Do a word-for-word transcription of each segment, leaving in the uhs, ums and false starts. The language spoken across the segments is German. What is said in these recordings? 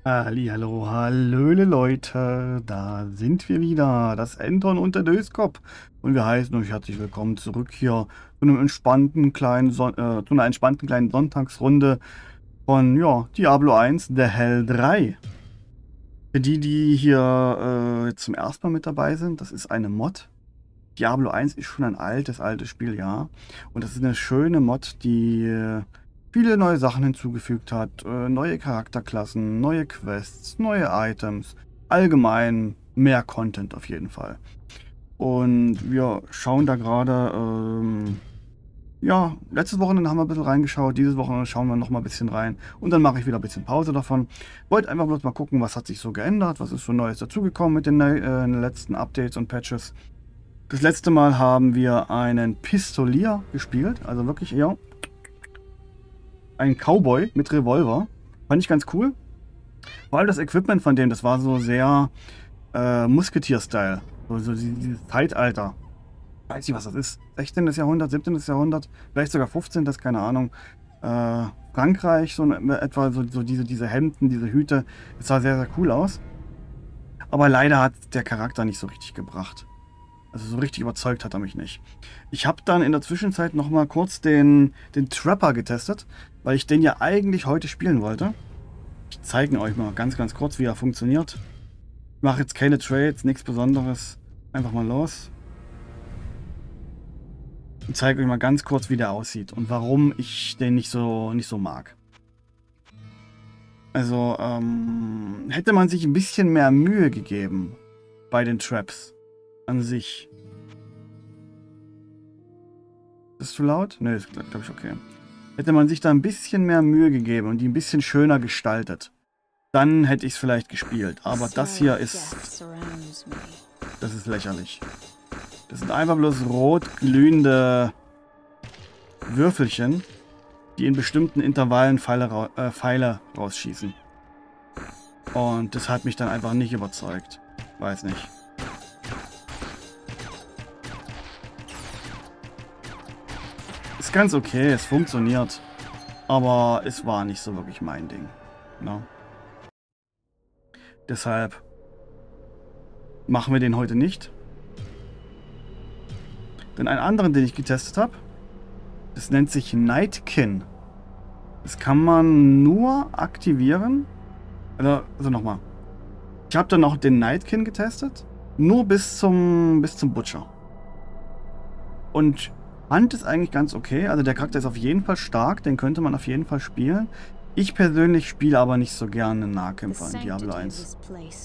Hallihallo, hallöle Leute, da sind wir wieder, das Anton und der Döskop. Und wir heißen euch herzlich willkommen zurück hier zu einem entspannten kleinen Son äh, zu einer entspannten kleinen Sonntagsrunde von ja, Diablo eins, The Hell drei. Für die, die hier äh, zum ersten Mal mit dabei sind, das ist eine Mod. Diablo eins ist schon ein altes, altes Spiel, ja. Und das ist eine schöne Mod, die äh, viele neue Sachen hinzugefügt hat. Äh, neue Charakterklassen, neue Quests, neue Items. Allgemein mehr Content auf jeden Fall. Und wir schauen da gerade, ähm, ja, letztes Wochenende haben wir ein bisschen reingeschaut, dieses Wochenende schauen wir noch mal ein bisschen rein. Und dann mache ich wieder ein bisschen Pause davon. Wollte einfach bloß mal gucken, was hat sich so geändert, was ist so Neues dazugekommen mit den, äh, den letzten Updates und Patches. Das letzte Mal haben wir einen Pistolier gespielt, also wirklich eher ein Cowboy mit Revolver. Fand ich ganz cool. Vor allem das Equipment von dem, das war so sehr äh, Musketier-Style. So, so dieses Zeitalter. Weiß nicht, was das ist. sechzehnten. Jahrhundert, siebzehnten. Jahrhundert, vielleicht sogar fünfzehnten. Keine Ahnung. Äh, Frankreich, so ne, etwa so, so diese, diese Hemden, diese Hüte. Das sah sehr, sehr cool aus. Aber leider hat der Charakter nicht so richtig gebracht. Also so richtig überzeugt hat er mich nicht. Ich habe dann in der Zwischenzeit noch mal kurz den, den Trapper getestet, weil ich den ja eigentlich heute spielen wollte. Ich zeige ihn euch mal ganz, ganz kurz, wie er funktioniert. Ich mache jetzt keine Trades, nichts Besonderes. Einfach mal los. Und zeige euch mal ganz kurz, wie der aussieht und warum ich den nicht so, nicht so mag. Also, ähm, hätte man sich ein bisschen mehr Mühe gegeben bei den Traps an sich. Ist das zu laut? Ne, ist glaube ich okay. Hätte man sich da ein bisschen mehr Mühe gegeben und die ein bisschen schöner gestaltet, dann hätte ich es vielleicht gespielt. Aber das hier ist... Das ist lächerlich. Das sind einfach bloß rot glühende Würfelchen, die in bestimmten Intervallen Pfeile, ra äh, Pfeile rausschießen. Und das hat mich dann einfach nicht überzeugt. Weiß nicht. Ist ganz okay, es funktioniert. Aber es war nicht so wirklich mein Ding. No? Deshalb machen wir den heute nicht. Denn einen anderen, den ich getestet habe, das nennt sich Nightkin. Das kann man nur aktivieren. Also, also nochmal. Ich habe dann noch den Nightkin getestet. Nur bis zum, bis zum Butcher. Und fand es eigentlich ganz okay. Also der Charakter ist auf jeden Fall stark. Den könnte man auf jeden Fall spielen. Ich persönlich spiele aber nicht so gerne Nahkämpfer in Diablo eins.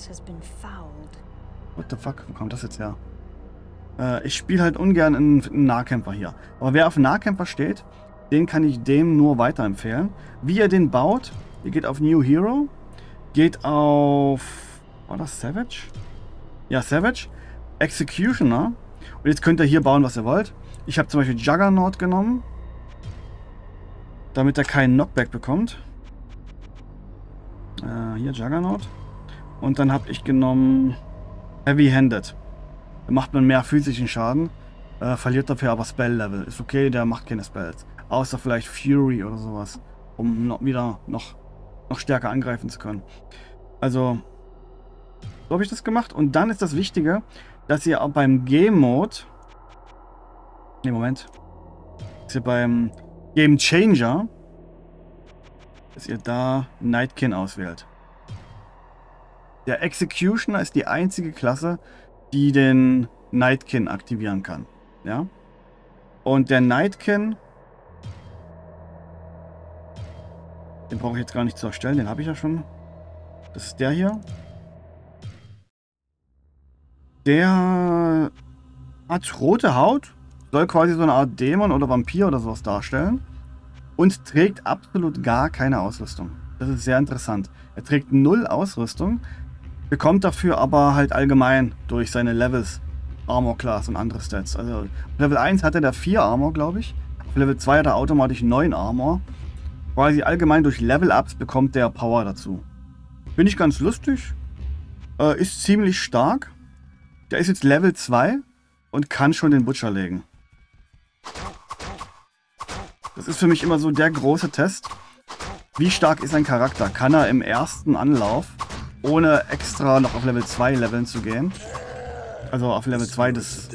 What the fuck? Wo kommt das jetzt her? Äh, ich spiele halt ungern einen, einen Nahkämpfer hier. Aber wer auf einen Nahkämpfer steht, den kann ich dem nur weiterempfehlen. Wie ihr den baut, ihr geht auf New Hero, geht auf... War das Savage? Ja, Savage. Executioner. Und jetzt könnt ihr hier bauen, was ihr wollt. Ich habe zum Beispiel Juggernaut genommen, damit er keinen Knockback bekommt. Äh, hier Juggernaut. Und dann habe ich genommen Heavy-Handed. Da macht man mehr physischen Schaden, äh, verliert dafür aber Spell-Level. Ist okay, der macht keine Spells. Außer vielleicht Fury oder sowas, um noch wieder noch, noch stärker angreifen zu können. Also, so habe ich das gemacht. Und dann ist das Wichtige, dass ihr auch beim Game-Mode... Ne, Moment. Dass ihr beim Game Changer, dass ihr da Nightkin auswählt. Der Executioner ist die einzige Klasse, die den Nightkin aktivieren kann. Ja? Und der Nightkin, den brauche ich jetzt gar nicht zu erstellen, den habe ich ja schon. Das ist der hier. Der hat rote Haut, soll quasi so eine Art Dämon oder Vampir oder sowas darstellen und trägt absolut gar keine Ausrüstung. Das ist sehr interessant. Er trägt null Ausrüstung, bekommt dafür aber halt allgemein durch seine Levels Armor Class und andere Stats. Also auf Level eins hatte der vier Armor, glaube ich. Auf Level zwei hat er automatisch neun Armor. Quasi allgemein durch Level-Ups bekommt der Power dazu. Finde ich ganz lustig. Äh, ist ziemlich stark. Der ist jetzt Level zwei und kann schon den Butcher legen. Das ist für mich immer so der große Test. Wie stark ist ein Charakter? Kann er im ersten Anlauf, ohne extra noch auf Level zwei leveln zu gehen, also auf Level zwei des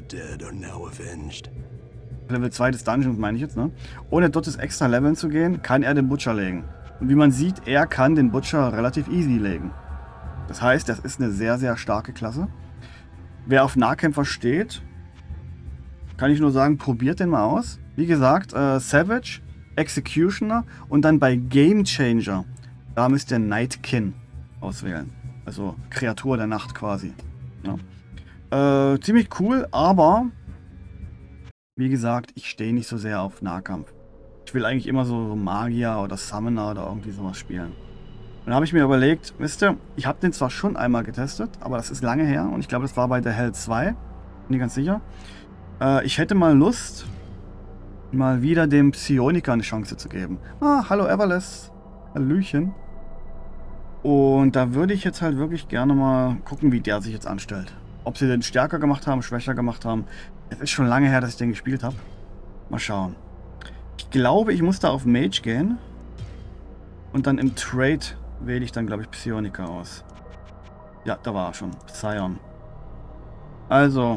Level zwei des Dungeons meine ich jetzt, ne? Ohne dort das extra Leveln zu gehen, kann er den Butcher legen. Und wie man sieht, er kann den Butcher relativ easy legen. Das heißt, das ist eine sehr, sehr starke Klasse. Wer auf Nahkämpfer steht, kann ich nur sagen, probiert den mal aus. Wie gesagt, äh, Savage, Executioner und dann bei Game Changer, da müsst ihr Nightkin auswählen. Also Kreatur der Nacht quasi. Ja. Äh, ziemlich cool, aber wie gesagt, ich stehe nicht so sehr auf Nahkampf. Ich will eigentlich immer so Magier oder Summoner oder irgendwie sowas spielen. Und dann habe ich mir überlegt, wisst ihr, ich habe den zwar schon einmal getestet, aber das ist lange her und ich glaube, das war bei der Hell zwei. Bin nicht ganz sicher. Äh, ich hätte mal Lust, mal wieder dem Psioniker eine Chance zu geben. Ah, hallo Everless. Hallöchen. Und da würde ich jetzt halt wirklich gerne mal gucken, wie der sich jetzt anstellt. Ob sie den stärker gemacht haben, schwächer gemacht haben. Es ist schon lange her, dass ich den gespielt habe. Mal schauen. Ich glaube, ich muss da auf Mage gehen. Und dann im Trade wähle ich dann, glaube ich, Psioniker aus. Ja, da war er schon. Psion. Also.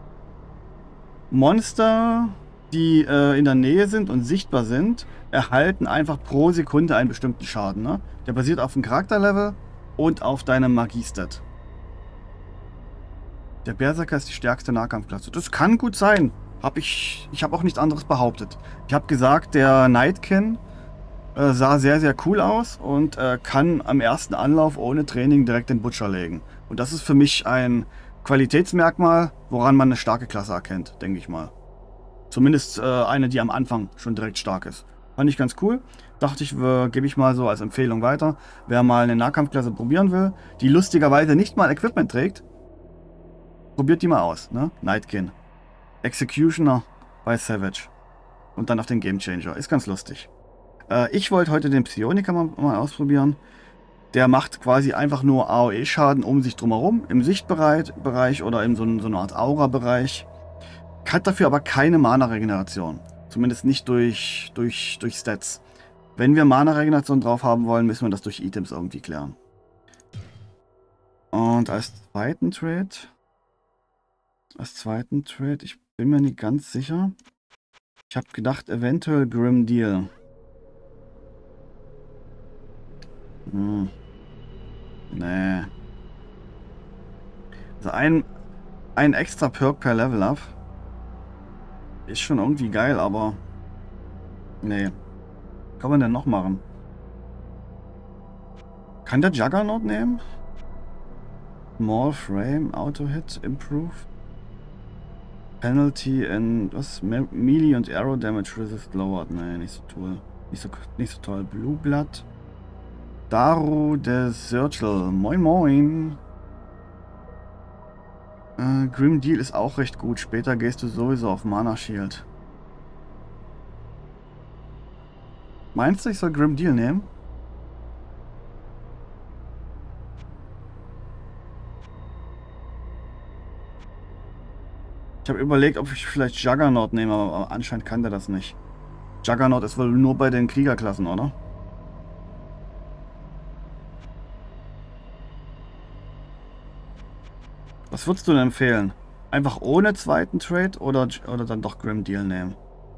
Monster, die äh, in der Nähe sind und sichtbar sind, erhalten einfach pro Sekunde einen bestimmten Schaden. Ne? Der basiert auf dem Charakterlevel und auf deinem Magie-Stat. Der Berserker ist die stärkste Nahkampfklasse. Das kann gut sein. Hab ich ich habe auch nichts anderes behauptet. Ich habe gesagt, der Nightkin äh, sah sehr, sehr cool aus und äh, kann am ersten Anlauf ohne Training direkt den Butcher legen. Und das ist für mich ein Qualitätsmerkmal, woran man eine starke Klasse erkennt, denke ich mal. Zumindest äh, eine, die am Anfang schon direkt stark ist. Fand ich ganz cool. Dachte ich, äh, gebe ich mal so als Empfehlung weiter. Wer mal eine Nahkampfklasse probieren will, die lustigerweise nicht mal Equipment trägt, probiert die mal aus, ne? Nightkin. Executioner bei Savage. Und dann auf den Game Changer. Ist ganz lustig. Äh, ich wollte heute den Psioniker mal, mal ausprobieren. Der macht quasi einfach nur A O E-Schaden um sich drumherum, im Sichtbereich oder in so, so einer Art Aura-Bereich. Hat dafür aber keine Mana-Regeneration. Zumindest nicht durch, durch, durch Stats. Wenn wir Mana-Regeneration drauf haben wollen, müssen wir das durch Items irgendwie klären. Und als zweiten Trade... Als zweiten Trade, ich bin mir nicht ganz sicher. Ich habe gedacht, eventuell Grim Deal. Hm. Nee. Also ein, ein extra Perk per Level Up ist schon irgendwie geil, aber nee. Was kann man denn noch machen? Kann der Juggernaut nehmen? Small Frame, Auto Hit, Improve. Penalty in was? Me Melee und Arrow Damage Resist lowered. Nee, nicht so toll. Nicht so, nicht so toll. Blue Blood. Daru der Searchel. Moin moin. Äh, Grim Deal ist auch recht gut. Später gehst du sowieso auf Mana Shield. Meinst du, ich soll Grim Deal nehmen? Ich habe überlegt, ob ich vielleicht Juggernaut nehme, aber anscheinend kann der das nicht. Juggernaut ist wohl nur bei den Kriegerklassen, oder? Was würdest du denn empfehlen? Einfach ohne zweiten Trade oder, oder dann doch Grim Deal nehmen?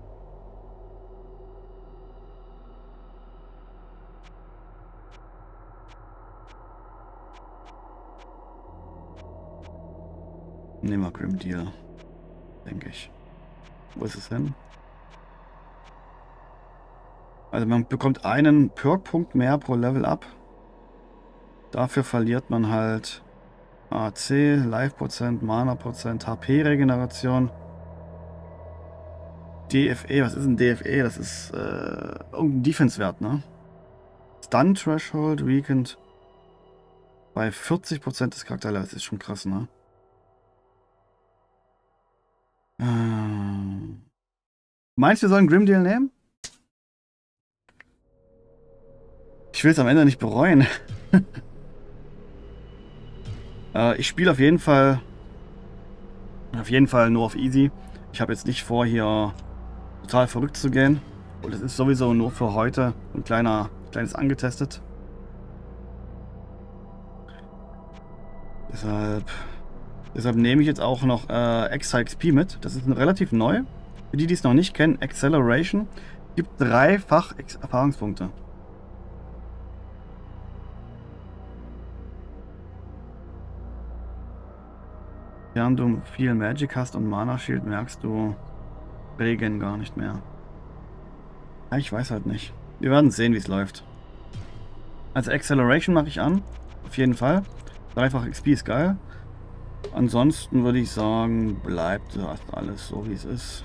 Nehmen wir Grim Deal. Denke ich. Wo ist es hin? Also man bekommt einen Perk-Punkt mehr pro Level up. Dafür verliert man halt A C, Life-Prozent, Mana-Prozent, H P-Regeneration. D F E, was ist ein D F E? Das ist äh, irgendein Defense-Wert, ne? Stun-Threshold, Weakened bei vierzig Prozent des Charakterlevels. Ist schon krass, ne? Ähm. Meinst du, wir sollen Grim Deal nehmen? Ich will es am Ende nicht bereuen. äh, ich spiele auf jeden Fall auf jeden Fall nur auf Easy. Ich habe jetzt nicht vor, hier total verrückt zu gehen. Und es ist sowieso nur für heute ein kleiner, Kleines angetestet. Deshalb, deshalb nehme ich jetzt auch noch äh, Extra X P mit. Das ist relativ neu. Für die, die es noch nicht kennen, Acceleration gibt dreifach Erfahrungspunkte. Während du viel Magic hast und Mana Shield, merkst du Regen gar nicht mehr. Ja, ich weiß halt nicht. Wir werden sehen, wie es läuft. Also Acceleration mache ich an. Auf jeden Fall. Dreifach X P ist geil. Ansonsten würde ich sagen, bleibt alles so, wie es ist.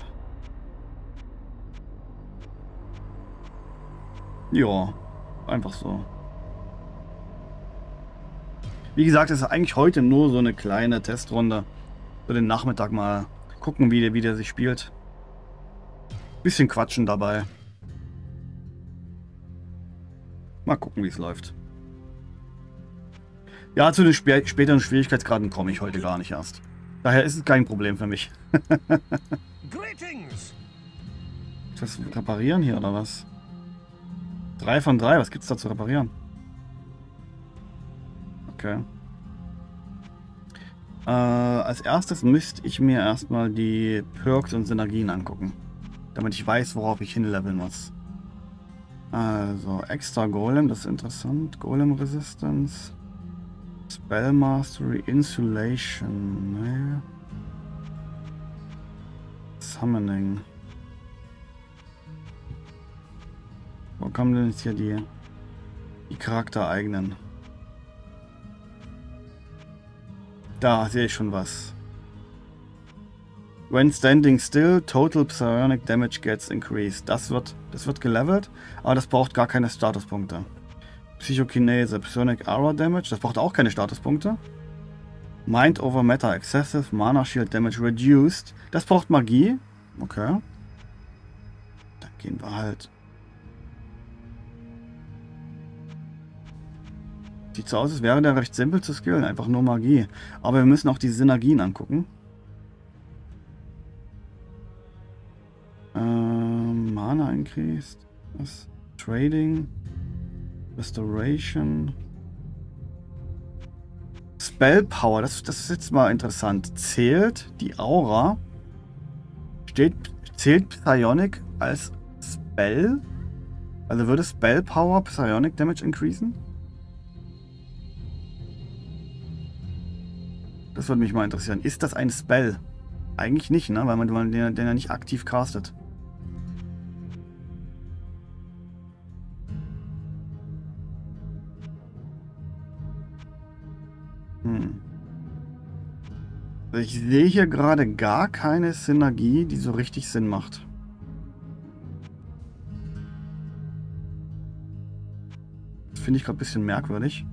Ja, einfach so. Wie gesagt, es ist eigentlich heute nur so eine kleine Testrunde. Für den Nachmittag mal gucken, wie der, wie der sich spielt. Bisschen quatschen dabei. Mal gucken, wie es läuft. Ja, zu den spä späteren Schwierigkeitsgraden komme ich heute gar nicht erst. Daher ist es kein Problem für mich. Das reparieren hier oder was? Drei von drei, was gibt's da zu reparieren? Okay. Äh, als erstes müsste ich mir erstmal die Perks und Synergien angucken. Damit ich weiß, worauf ich hinleveln muss. Also, extra Golem, das ist interessant. Golem Resistance. Spell Mastery, Insulation. Nee. Summoning. Wo kommen denn jetzt hier die, die Charaktereigenen? Da sehe ich schon was. When standing still, total psionic damage gets increased. Das wird, das wird gelevelt, aber das braucht gar keine Statuspunkte. Psychokinese, Psionic Aura Damage, das braucht auch keine Statuspunkte. Mind over Matter, Excessive Mana Shield Damage Reduced, das braucht Magie. Okay. Dann gehen wir halt. Sieht so aus, als wäre der recht simpel zu skillen, einfach nur Magie. Aber wir müssen auch die Synergien angucken. Ähm, Mana increased. Was? Trading. Restoration. Spell Power, das, das ist jetzt mal interessant. Zählt die Aura? Steht, zählt Psionic als Spell? Also würde Spell Power Psionic Damage increasen? Das würde mich mal interessieren. Ist das ein Spell? Eigentlich nicht, ne? Weil man den, den ja nicht aktiv castet. Hm. Ich sehe hier gerade gar keine Synergie, die so richtig Sinn macht. Das finde ich gerade ein bisschen merkwürdig.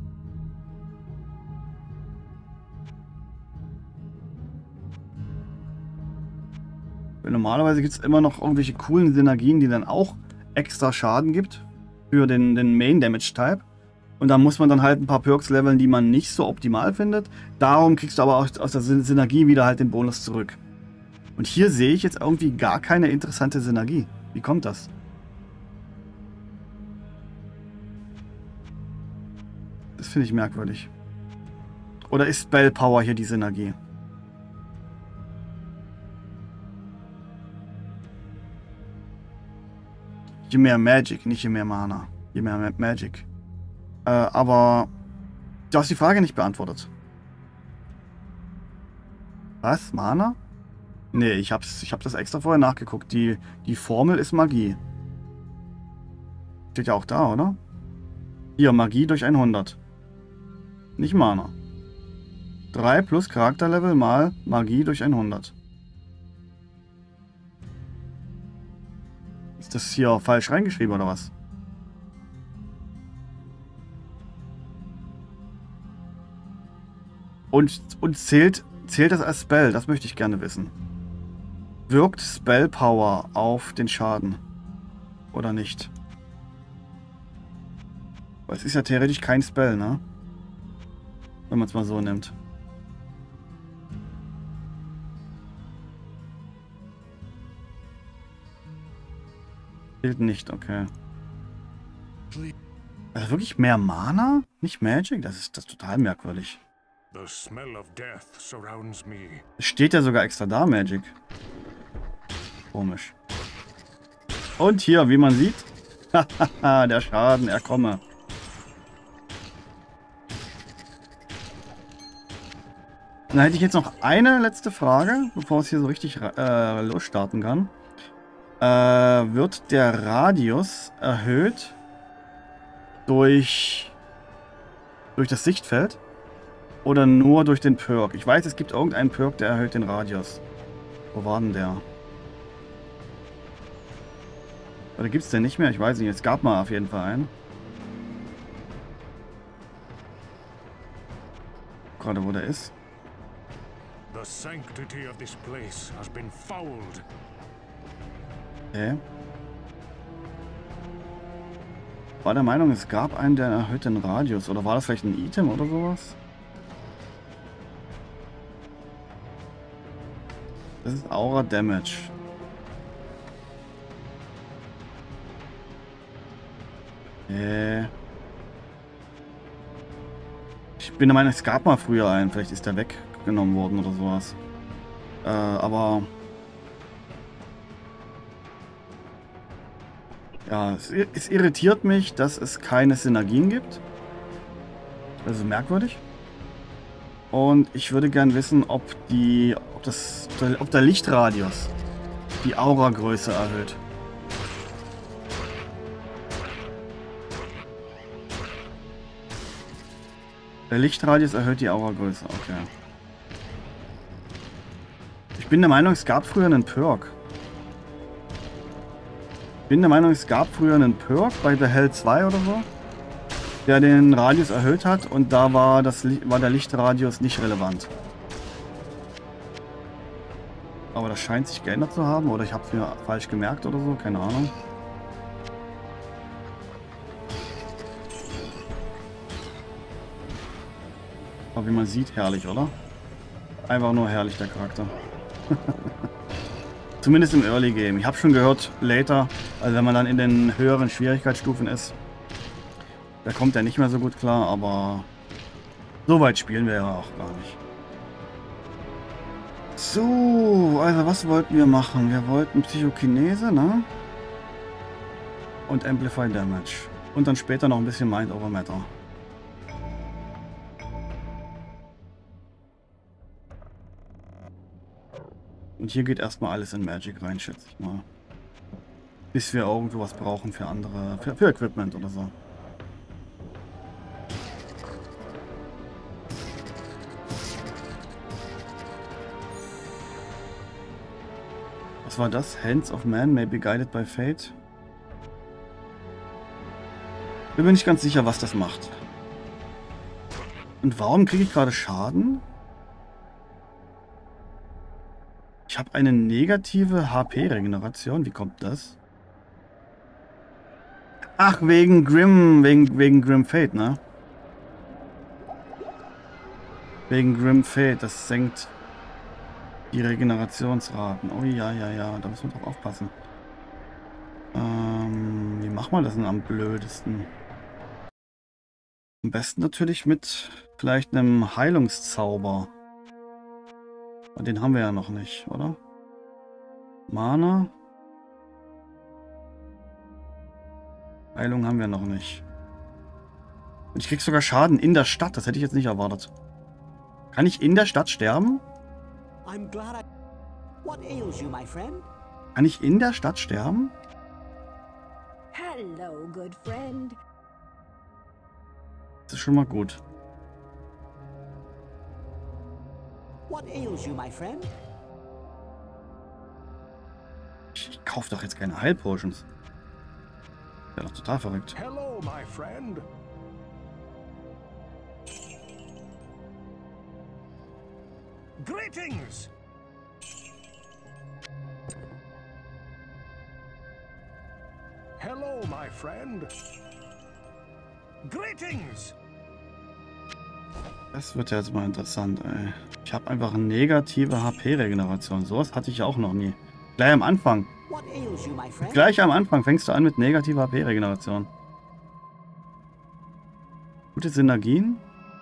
Weil normalerweise gibt es immer noch irgendwelche coolen Synergien, die dann auch extra Schaden gibt für den, den Main Damage Type. Und da muss man dann halt ein paar Perks leveln, die man nicht so optimal findet. Darum kriegst du aber auch aus der Synergie wieder halt den Bonus zurück. Und hier sehe ich jetzt irgendwie gar keine interessante Synergie. Wie kommt das? Das finde ich merkwürdig. Oder ist Spell Power hier die Synergie? Je mehr Magic, nicht je mehr Mana. Je mehr Magic. Äh, aber du hast die Frage nicht beantwortet. Was? Mana? Nee, ich hab's, ich hab das extra vorher nachgeguckt. Die, die Formel ist Magie. Steht ja auch da, oder? Hier, Magie durch hundert. Nicht Mana. drei plus Charakterlevel mal Magie durch hundert. Ist das hier falsch reingeschrieben, oder was? Und, und zählt, zählt das als Spell? Das möchte ich gerne wissen. Wirkt Spell Power auf den Schaden? Oder nicht? Weil es ist ja theoretisch kein Spell, ne? Wenn man es mal so nimmt. Zählt nicht, okay. Also wirklich mehr Mana? Nicht Magic? Das ist das ist total merkwürdig. The smell of death surrounds me. Es steht ja sogar extra da, Magic. Komisch. Und hier, wie man sieht, hahaha, der Schaden, er komme. Dann hätte ich jetzt noch eine letzte Frage, bevor es hier so richtig äh, losstarten kann. Äh, wird der Radius erhöht durch, durch das Sichtfeld oder nur durch den Perk? Ich weiß, es gibt irgendeinen Perk, der erhöht den Radius. Wo war denn der? Oder gibt es den nicht mehr? Ich weiß nicht. Es gab mal auf jeden Fall einen. Gerade wo der ist. The sanctity of this place has been fouled. Okay. War der Meinung, es gab einen, der erhöht den Radius. Oder war das vielleicht ein Item oder sowas? Das ist Aura Damage. Äh. Ich bin der Meinung, es gab mal früher einen. Vielleicht ist der weggenommen worden oder sowas. Äh, aber... Ja, es, es irritiert mich, dass es keine Synergien gibt. Das ist merkwürdig. Und ich würde gern wissen, ob die, ob das, ob der Lichtradius die Aura-Größe erhöht. Der Lichtradius erhöht die Aura-Größe, okay. Ich bin der Meinung, es gab früher einen Perk. Ich bin der Meinung, es gab früher einen Perk bei The Hell zwei oder so, der den Radius erhöht hat und da war, das, war der Lichtradius nicht relevant. Aber das scheint sich geändert zu haben oder ich habe es mir falsch gemerkt oder so, keine Ahnung. Aber wie man sieht, herrlich, oder? Einfach nur herrlich, der Charakter. Zumindest im Early Game. Ich habe schon gehört, later, also wenn man dann in den höheren Schwierigkeitsstufen ist, da kommt er nicht mehr so gut klar, aber so weit spielen wir ja auch gar nicht. So, also was wollten wir machen? Wir wollten Psychokinese, ne? Und Amplify Damage. Und dann später noch ein bisschen Mind over Matter. Und hier geht erstmal alles in Magic rein, schätze ich mal. Bis wir irgendwo was brauchen für andere, für, für Equipment oder so. Was war das? Hands of Man may be guided by fate. Bin mir nicht ganz sicher, was das macht. Und warum kriege ich gerade Schaden? Ich habe eine negative H P-Regeneration. Wie kommt das? Ach, wegen Grim, wegen, wegen Grim Fate, ne? Wegen Grim Fate, das senkt die Regenerationsraten. Oh ja, ja, ja, da müssen wir doch aufpassen. Ähm, wie macht man das denn am blödesten? Am besten natürlich mit vielleicht einem Heilungszauber. Den haben wir ja noch nicht, oder? Mana. Heilung haben wir noch nicht. Und ich krieg sogar Schaden in der Stadt. Das hätte ich jetzt nicht erwartet. Kann ich in der Stadt sterben? Kann ich in der Stadt sterben? Hello, good friend. Das ist schon mal gut. What ails you, my friend? Ich, ich kaufe doch jetzt keine Heilpotions. Wäre doch total verrückt. Hello, my friend. Greetings. Hello, my friend. Greetings. Das wird ja jetzt mal interessant, ey. Ich habe einfach eine negative H P-Regeneration. Sowas hatte ich auch noch nie. Gleich am Anfang. Gleich am Anfang fängst du an mit negativer H P-Regeneration. Gute Synergien.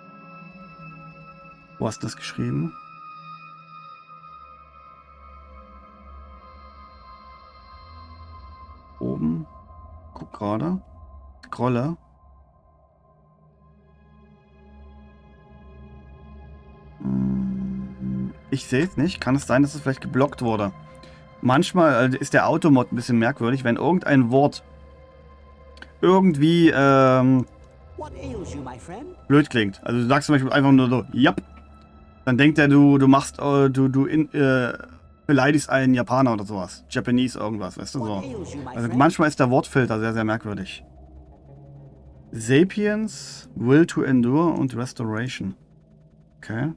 Wo hast du das geschrieben? Oben. Guck gerade. Scrolle. Ich sehe es nicht. Kann es sein, dass es vielleicht geblockt wurde? Manchmal ist der Automod ein bisschen merkwürdig, wenn irgendein Wort irgendwie ähm, What ails you, my friend? blöd klingt. Also du sagst zum Beispiel einfach nur so, japp. Dann denkt er, du, du machst, äh, du, du in, äh, beleidigst einen Japaner oder sowas. Japanese irgendwas, weißt du so. What ails you, my Also friend? manchmal ist der Wortfilter sehr, sehr merkwürdig. Sapiens, Will to Endure und Restoration. Okay.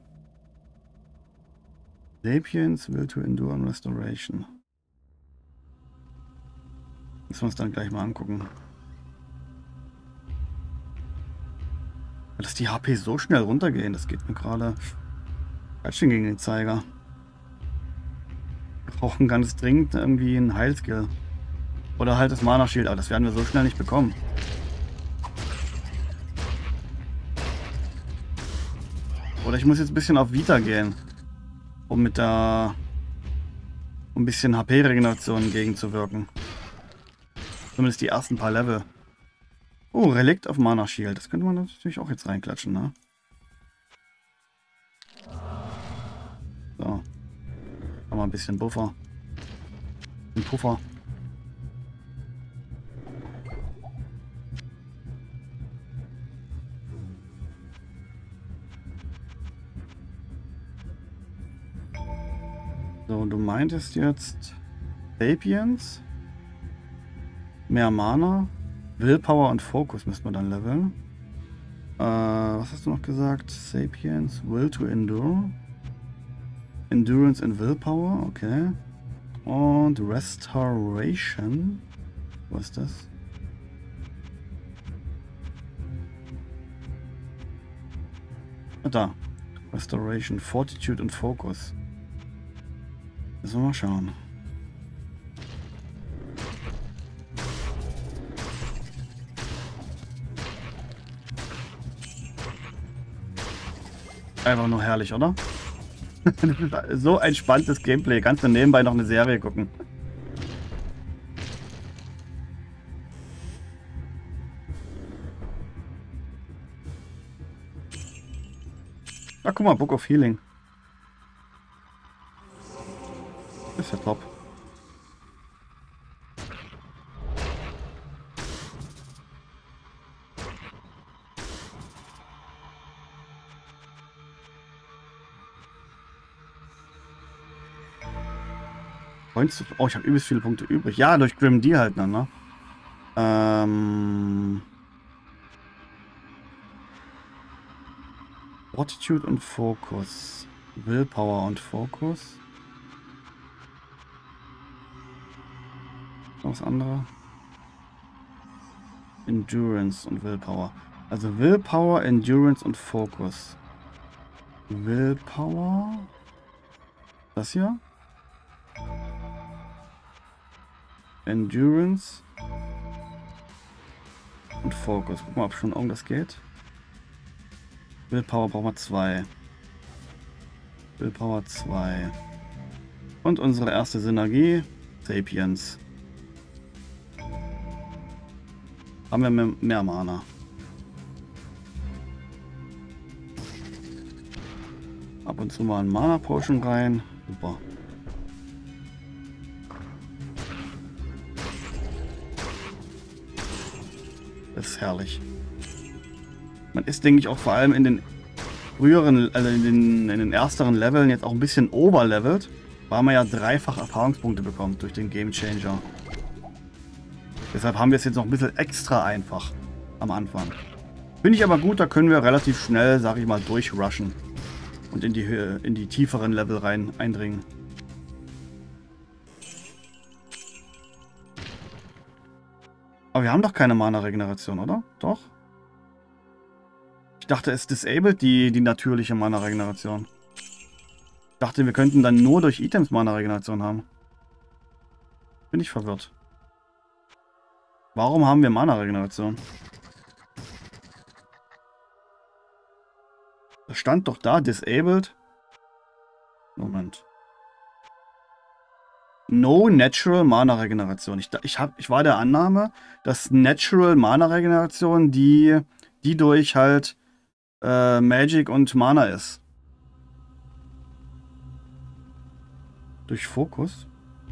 Sapiens, Will to Endure und Restoration. Müssen wir uns dann gleich mal angucken. Dass die H P so schnell runtergehen, das geht mir gerade ganz schön gegen den Zeiger. Wir brauchen ganz dringend irgendwie einen Heilskill. Oder halt das Mana Shield, aber das werden wir so schnell nicht bekommen. Oder ich muss jetzt ein bisschen auf Vita gehen, um mit der um ein bisschen H P-Regeneration entgegenzuwirken. Zumindest die ersten paar Level. Oh, Relikt auf Mana Shield. Das könnte man natürlich auch jetzt reinklatschen, ne? So. Haben wir ein bisschen Buffer. Ein Puffer. So, du meintest jetzt Sapiens, mehr Mana, Willpower und Focus müssen wir dann leveln. Äh, was hast du noch gesagt? Sapiens, Will to Endure, Endurance and Willpower, okay. Und Restoration, was ist das? Ah, da, Restoration, Fortitude und Focus. Müssen wir mal schauen. Einfach nur herrlich, oder? So ein spannendes Gameplay. Kannst du nebenbei noch eine Serie gucken. Ach, guck mal, Book of Healing. Das ist ja top. Oh, ich habe übelst viele Punkte übrig. Ja, durch Grim D halt dann, ne? Ähm... Fortitude und Focus. Willpower und Focus. Noch was anderes? Endurance und Willpower. Also Willpower, Endurance und Focus. Willpower. Das hier. Endurance und Focus. Guck mal, ob schon irgendwas geht. Willpower brauchen wir zwei. Willpower zwei. Und unsere erste Synergie. Sapiens. Haben wir mehr, mehr Mana. Ab und zu mal ein Mana Potion rein. Super. Das ist herrlich. Man ist, denke ich, auch vor allem in den früheren, also in den, in den ersteren Leveln jetzt auch ein bisschen overlevelt, weil man ja dreifach Erfahrungspunkte bekommt durch den Game Changer. Deshalb haben wir es jetzt noch ein bisschen extra einfach am Anfang. Finde ich aber gut, da können wir relativ schnell, sag ich mal, durchrushen und in die, in die tieferen Level rein eindringen. Aber wir haben doch keine Mana-Regeneration, oder? Doch? Ich dachte, es disabled die, die natürliche Mana-Regeneration. Ich dachte, wir könnten dann nur durch Items Mana-Regeneration haben. Bin ich verwirrt. Warum haben wir Mana-Regeneration? Das stand doch da, disabled. Moment. No Natural Mana Regeneration. Ich, ich, hab, ich war der Annahme, dass Natural Mana Regeneration die, die durch halt äh, Magic und Mana ist. Durch Fokus.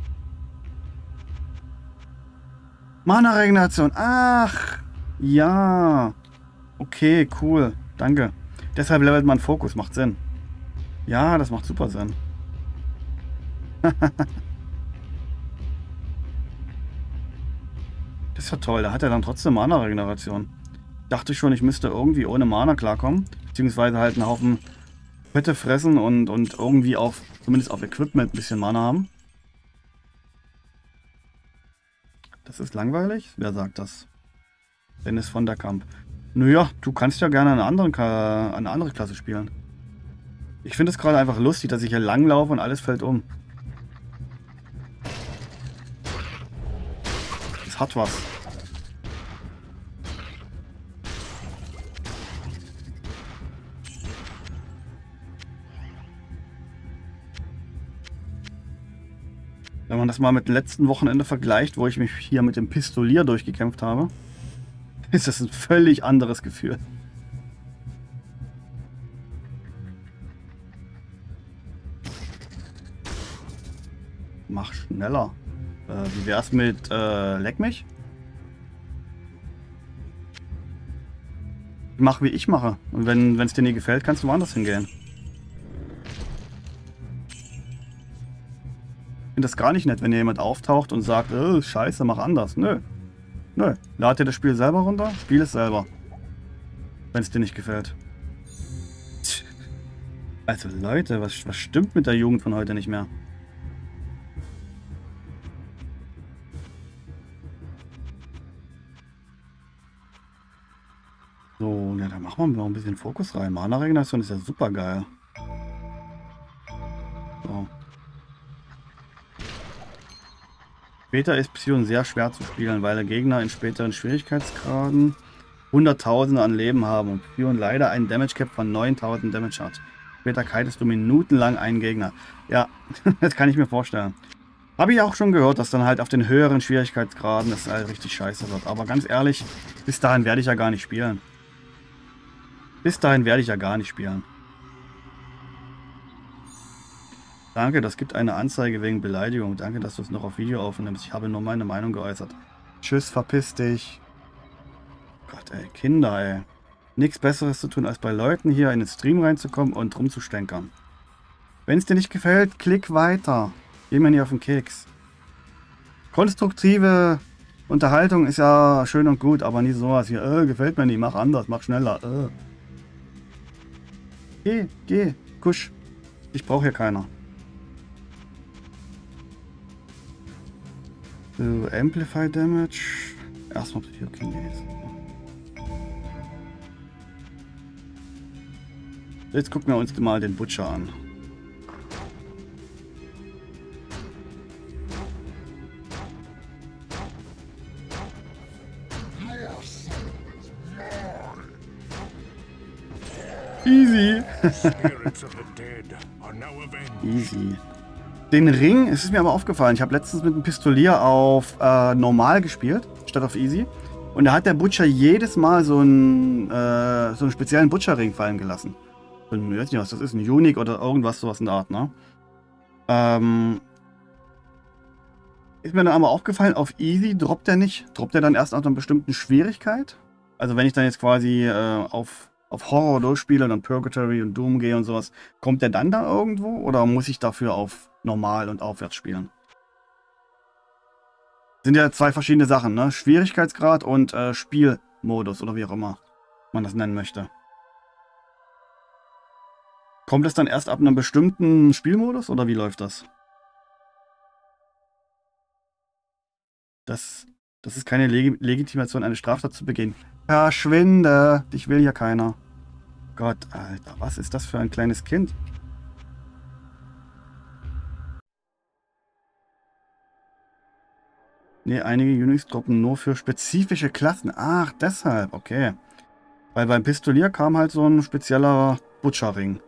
Mana Regeneration. Ach, ja. Okay, cool. Danke. Deshalb levelt man Fokus. Macht Sinn. Ja, das macht super Sinn. Das ist ja toll, da hat er dann trotzdem Mana-Regeneration. Dachte schon, ich müsste irgendwie ohne Mana klarkommen. Beziehungsweise halt einen Haufen Fette fressen und, und irgendwie auf, zumindest auf Equipment ein bisschen Mana haben. Das ist langweilig? Wer sagt das? Dennis von der Kamp. Naja, du kannst ja gerne eine andere, eine andere Klasse spielen. Ich finde es gerade einfach lustig, dass ich hier langlaufe und alles fällt um. Das hat was. Wenn man das mal mit dem letzten Wochenende vergleicht, wo ich mich hier mit dem Pistolier durchgekämpft habe, ist das ein völlig anderes Gefühl. Mach schneller. Äh, wie wär's mit äh, Leck mich? Mach wie ich mache. Und wenn es dir nie gefällt, kannst du woanders hingehen. Ich finde das gar nicht nett, wenn jemand auftaucht und sagt, oh, scheiße, mach anders. Nö. Nö. Lad dir das Spiel selber runter, spiel es selber. Wenn es dir nicht gefällt. Also Leute, was, was stimmt mit der Jugend von heute nicht mehr? So, ja, da machen wir noch ein bisschen Fokus rein. Mana-Regeneration ist ja super geil. So. Später ist Psion sehr schwer zu spielen, weil der Gegner in späteren Schwierigkeitsgraden Hunderttausende an Leben haben und Psion leider einen Damage Cap von neuntausend Damage hat. Später kitest du minutenlang einen Gegner. Ja, das kann ich mir vorstellen. Habe ich auch schon gehört, dass dann halt auf den höheren Schwierigkeitsgraden das halt richtig scheiße wird. Aber ganz ehrlich, bis dahin werde ich ja gar nicht spielen. Bis dahin werde ich ja gar nicht spielen. Danke, das gibt eine Anzeige wegen Beleidigung. Danke, dass du es noch auf Video aufnimmst. Ich habe nur meine Meinung geäußert. Tschüss, verpiss dich. Gott, ey, Kinder, ey. Nichts Besseres zu tun, als bei Leuten hier in den Stream reinzukommen und rumzustänkern. Wenn es dir nicht gefällt, klick weiter. Geh mir nicht auf den Keks. Konstruktive Unterhaltung ist ja schön und gut, aber nicht sowas hier. Äh, gefällt mir nicht, mach anders, mach schneller. Äh. Geh, geh, kusch. Ich brauche hier keiner. So, Amplify Damage. Erstmal Psychokinese. Jetzt gucken wir uns mal den Butcher an. Easy. Easy. Den Ring, es ist mir aber aufgefallen, ich habe letztens mit dem Pistolier auf äh, normal gespielt, statt auf easy. Und da hat der Butcher jedes Mal so einen, äh, so einen speziellen Butcher-Ring fallen gelassen. So ein, ich weiß nicht, was das ist, ein Unique oder irgendwas, sowas in der Art, ne? Ähm, ist mir dann aber aufgefallen, auf easy droppt er nicht. Droppt er dann erst nach einer bestimmten Schwierigkeit? Also wenn ich dann jetzt quasi äh, auf, auf Horror durchspiele, dann Purgatory und Doom gehe und sowas, kommt der dann da irgendwo? Oder muss ich dafür auf normal und aufwärts spielen? Sind ja zwei verschiedene Sachen, ne? Schwierigkeitsgrad und äh, Spielmodus oder wie auch immer man das nennen möchte. Kommt es dann erst ab einem bestimmten Spielmodus oder wie läuft das? Das, das ist keine Leg Legitimation, eine Straftat zu begehen. Verschwinde! Dich will ja keiner. Gott, Alter, was ist das für ein kleines Kind? Ne, einige Unix droppen nur für spezifische Klassen. Ach, deshalb, okay. Weil beim Pistolier kam halt so ein spezieller Butcherring.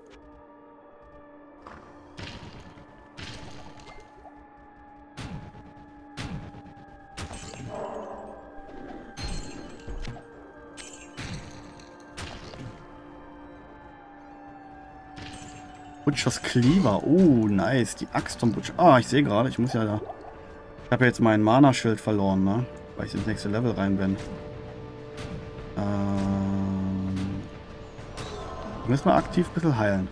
Butchers Cleaver. Oh, nice. Die Axt vom Butcher. Ah, ich sehe gerade, ich muss ja da... Ich habe ja jetzt mein Mana-Schild verloren, ne? Weil ich ins nächste Level rein bin. Ähm... Müssen wir aktiv ein bisschen heilen.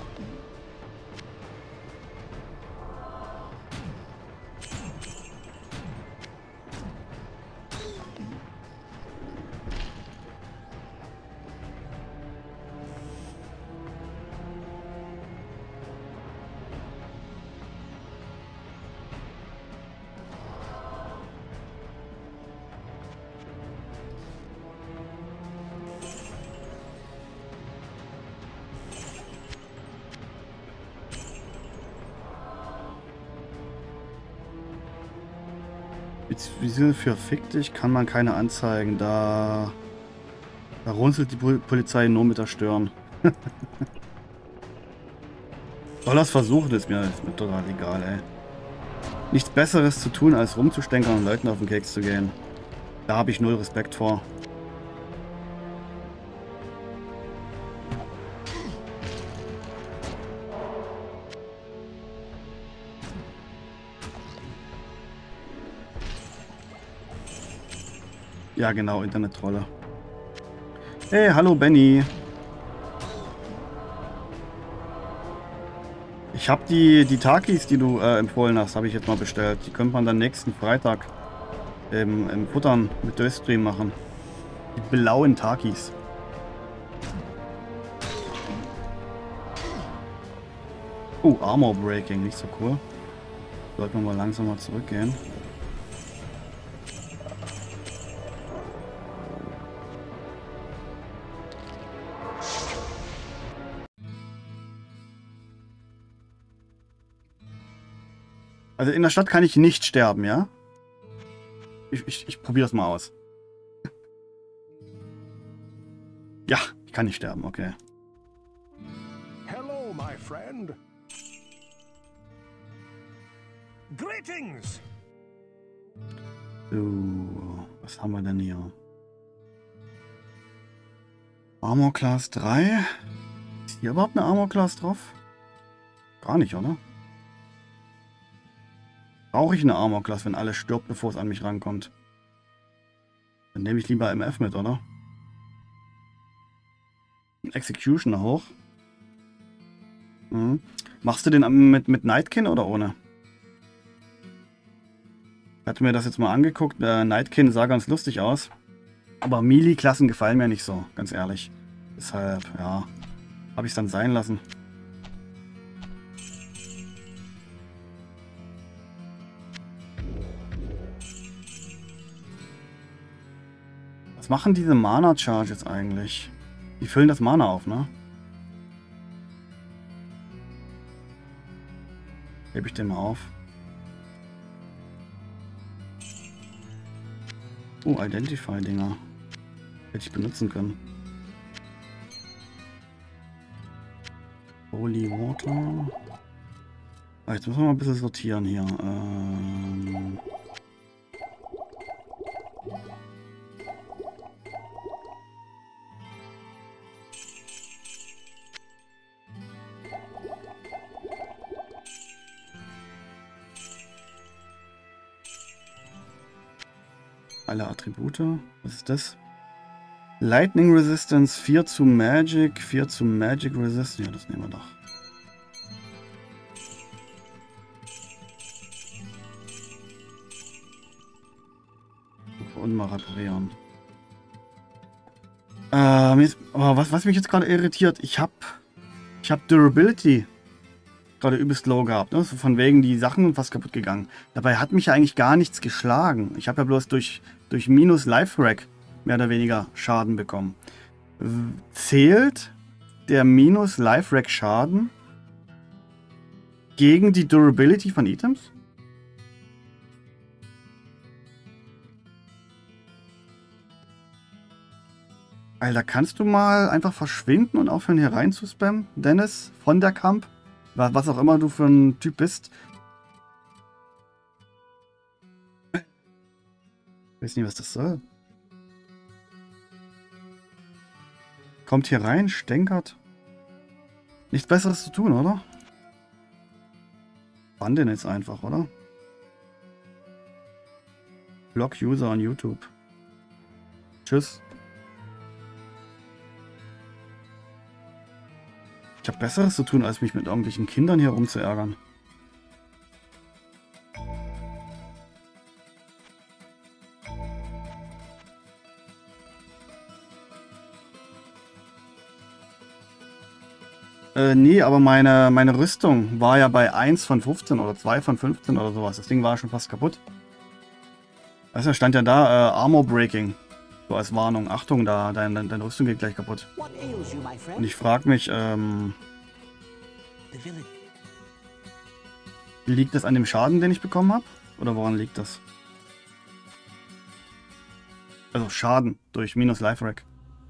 Wieso für fick dich kann man keine anzeigen, da, da runzelt die Pol Polizei nur mit der Stirn. Soll das versuchen, ist mir, ist mir total egal, ey. Nichts Besseres zu tun, als rumzustänkern und Leuten auf den Keks zu gehen. Da habe ich null Respekt vor. Ja, genau, Internet-Trolle. Hey, hallo Benny. Ich habe die, die Takis, die du äh, empfohlen hast, habe ich jetzt mal bestellt. Die könnte man dann nächsten Freitag im, im Futtern mit Döstream machen. Die blauen Takis. Oh, Armor Breaking, nicht so cool. Sollten wir mal langsam mal zurückgehen. Also in der Stadt kann ich nicht sterben, ja? Ich, ich, ich probiere das mal aus. Ja, ich kann nicht sterben, okay. Hello, my friend. Greetings. So, was haben wir denn hier? Armor Class drei. Ist hier überhaupt eine Armor Class drauf? Gar nicht, oder? Brauche ich eine Armor Class, wenn alles stirbt, bevor es an mich rankommt? Dann nehme ich lieber M F mit, oder? Executioner hoch. Mhm. Machst du den mit, mit Nightkin oder ohne? Ich hatte mir das jetzt mal angeguckt. Äh, Nightkin sah ganz lustig aus. Aber Melee-Klassen gefallen mir nicht so, ganz ehrlich. Deshalb, ja, habe ich es dann sein lassen. Was machen diese Mana-Charges eigentlich? Die füllen das Mana auf, ne? Hebe ich den mal auf. Oh, Identify-Dinger. Hätte ich benutzen können. Holy Water. Ah, jetzt müssen wir mal ein bisschen sortieren hier. Ähm... Alle Attribute. Was ist das? Lightning Resistance vier zu Magic, vier zu Magic Resistance. Ja, das nehmen wir doch. Und mal reparieren. Ähm, jetzt, aber was, was mich jetzt gerade irritiert, ich habe ich hab Durability gerade übelst low gehabt, ne? So von wegen die Sachen fast kaputt gegangen. Dabei hat mich ja eigentlich gar nichts geschlagen. Ich habe ja bloß durch, durch Minus Life Rack mehr oder weniger Schaden bekommen. Zählt der Minus Life Rack Schaden gegen die Durability von Items? Alter, kannst du mal einfach verschwinden und aufhören hier rein zu spammen? Dennis von der Camp? Was auch immer du für ein Typ bist. Ich weiß nicht, was das soll. Kommt hier rein, stänkert. Nichts Besseres zu tun, oder? Bann den jetzt einfach, oder? Block User on YouTube. Tschüss. Ich habe Besseres zu tun, als mich mit irgendwelchen Kindern hier rumzuärgern. Äh, nee, aber meine, meine Rüstung war ja bei eins von fünfzehn oder zwei von fünfzehn oder sowas. Das Ding war schon fast kaputt. Also stand ja da, äh, Armor Breaking. So als Warnung. Achtung, da, dein, dein, deine Rüstung geht gleich kaputt. What ails you, my friend? Und ich frage mich, ähm... The village. liegt das an dem Schaden, den ich bekommen habe? Oder woran liegt das? Also Schaden durch minus Life Rack.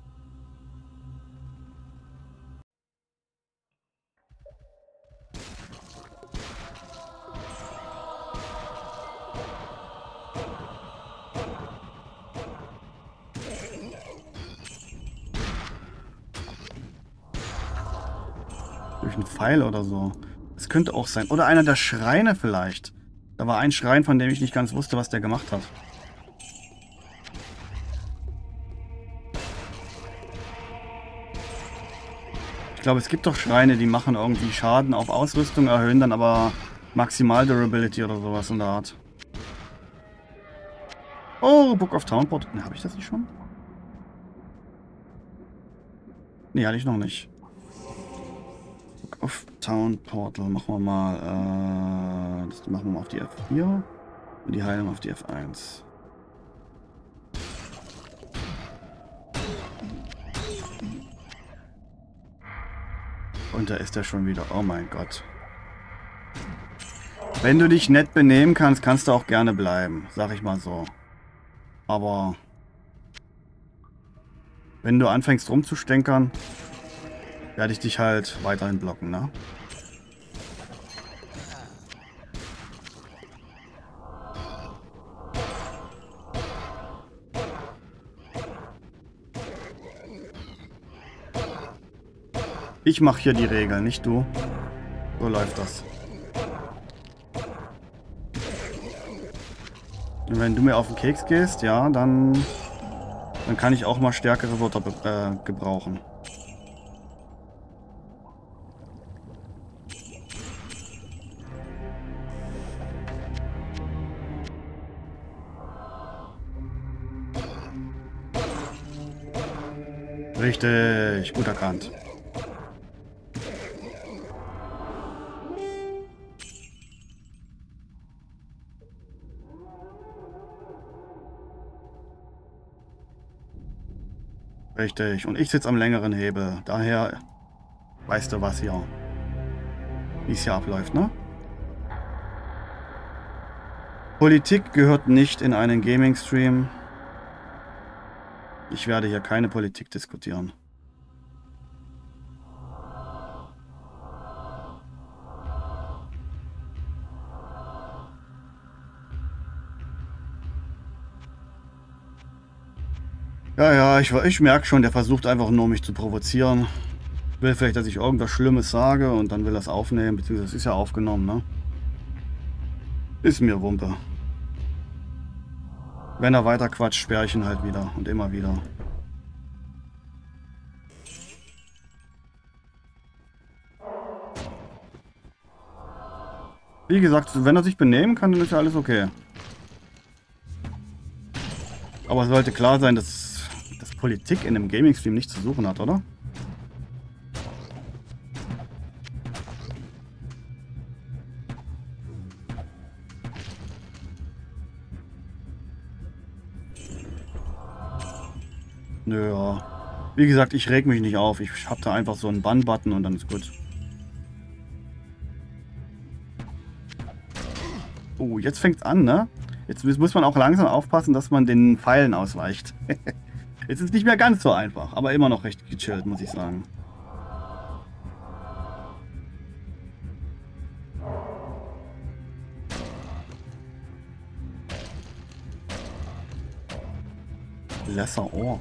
Durch einen Pfeil oder so. Das könnte auch sein. Oder einer der Schreine vielleicht. Da war ein Schrein, von dem ich nicht ganz wusste, was der gemacht hat. Ich glaube, es gibt doch Schreine, die machen irgendwie Schaden auf Ausrüstung, erhöhen dann aber Maximal Durability oder sowas in der Art. Oh, Book of Town Portal. Ne, habe ich das nicht schon? Ne, hatte ich noch nicht. Book of Town Portal. Machen wir mal. Äh, das machen wir mal auf die F vier. Und die Heilung auf die F eins. Und da ist er schon wieder. Oh mein Gott. Wenn du dich nett benehmen kannst, kannst du auch gerne bleiben. Sag ich mal so. Aber wenn du anfängst rumzustänkern, werde ich dich halt weiterhin blocken, ne? Ich mache hier die Regeln, nicht du. So läuft das. Und wenn du mir auf den Keks gehst, ja, dann, dann kann ich auch mal stärkere Wörter äh, gebrauchen. Richtig, gut erkannt. Richtig. Und ich sitze am längeren Hebel. Daher weißt du was hier. Wie es hier abläuft, ne? Politik gehört nicht in einen Gaming-Stream. Ich werde hier keine Politik diskutieren. Ja, ja, ich, ich merke schon, der versucht einfach nur, mich zu provozieren. Will vielleicht, dass ich irgendwas Schlimmes sage und dann will er es aufnehmen, beziehungsweise es ist ja aufgenommen, ne? Ist mir Wumpe. Wenn er weiter quatscht, sperre ich ihn halt wieder und immer wieder. Wie gesagt, wenn er sich benehmen kann, dann ist ja alles okay. Aber es sollte klar sein, dass Politik in einem Gaming-Stream nichts zu suchen hat, oder? Nö, ja. Wie gesagt, ich reg mich nicht auf. Ich hab da einfach so einen Bann-Button und dann ist gut. Oh, jetzt fängt's an, ne? Jetzt muss man auch langsam aufpassen, dass man den Pfeilen ausweicht. Es ist nicht mehr ganz so einfach, aber immer noch recht gechillt, muss ich sagen. Lesser Orb.